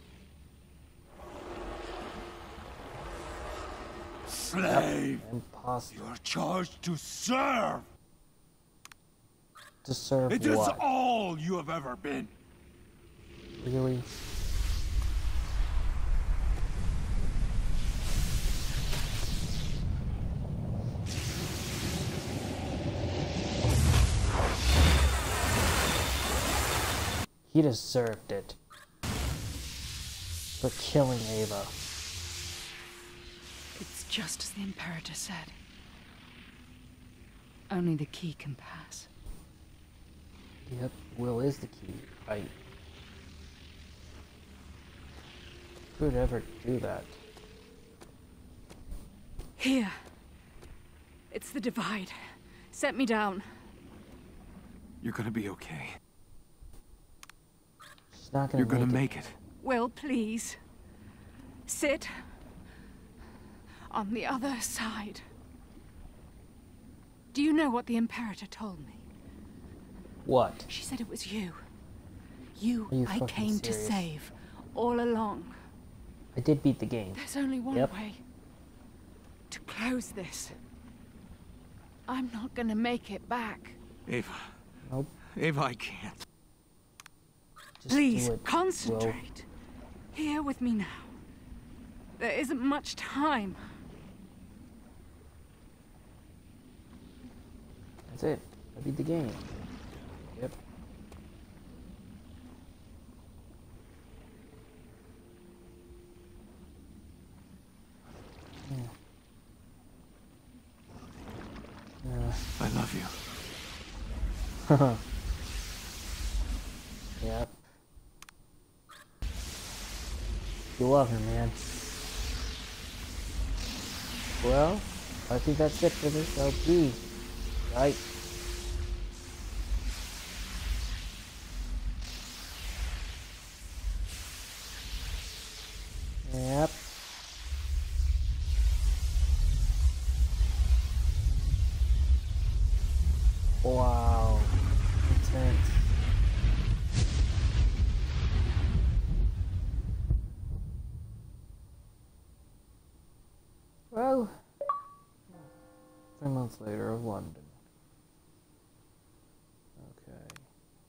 Slave! Yep. Imposter. You're charged to serve! To serve what? It is all you have ever been. Really? He deserved it. For killing Ava. It's just as the Imperator said. Only the key can pass. Yep, Will is the key. I could ever do that. Here. It's the divide. Set me down. You're gonna be okay. She's not gonna You're gonna make it. Will, please. Sit on the other side. Do you know what the Imperator told me? What? She said it was you. You I fucking came to serious? save all along. I did beat the game. There's only one Yep. way to close this. I'm not gonna make it back. Ava. Nope. Ava, I can't. Just Please, do it, concentrate. Here with me now. There isn't much time. That's it. I beat the game. Yep. I love you. Yep. You love her, man. Well, I think that's it for this LP. Right? Yep. Wow. Intense. Well, 3 months later of London. Okay.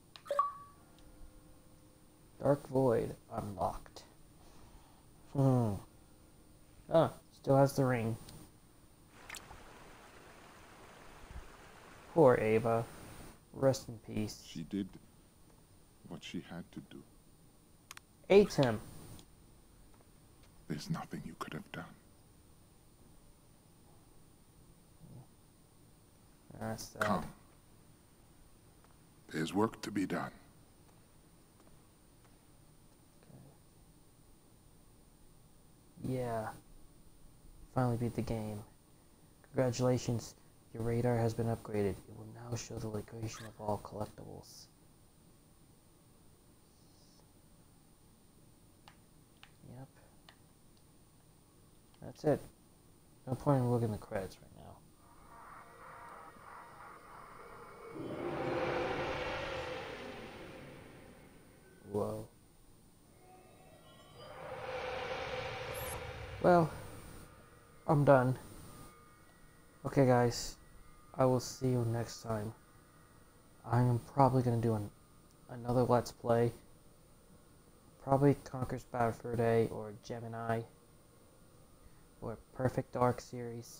Dark Void unlocked. Ah, still has the ring. Poor Ava. Rest in peace. She did what she had to do. Ate him. There's nothing you could have done. That's sad. Come. There's work to be done. Yeah. Finally beat the game. Congratulations. Your radar has been upgraded. It will now show the location of all collectibles. Yep. That's it. No point in looking at the credits right now. Whoa. Well, I'm done. Okay guys, I will see you next time. I am probably going to do another Let's Play. Probably Conker's Bad Fur Day or Gemini. Or Perfect Dark series.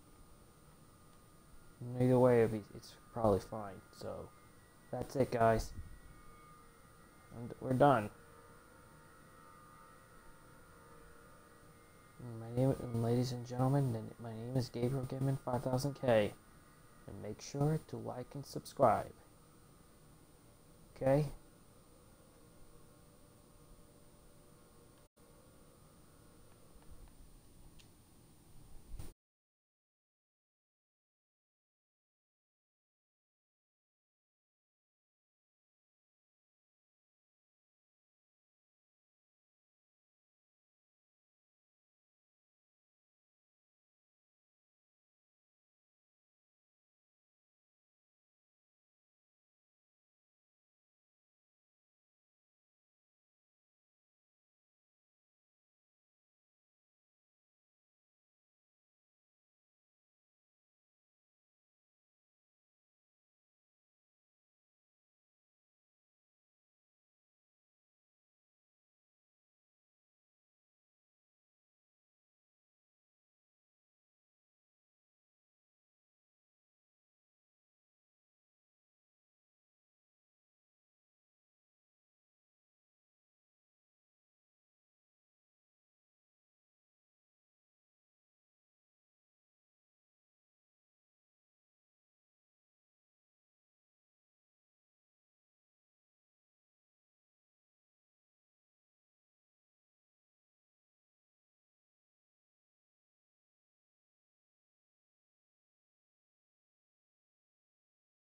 Either way, it's probably fine. So, that's it guys. And we're done. Ladies and gentlemen, my name is Gabriel Gammon 5000K, and make sure to like and subscribe. Okay?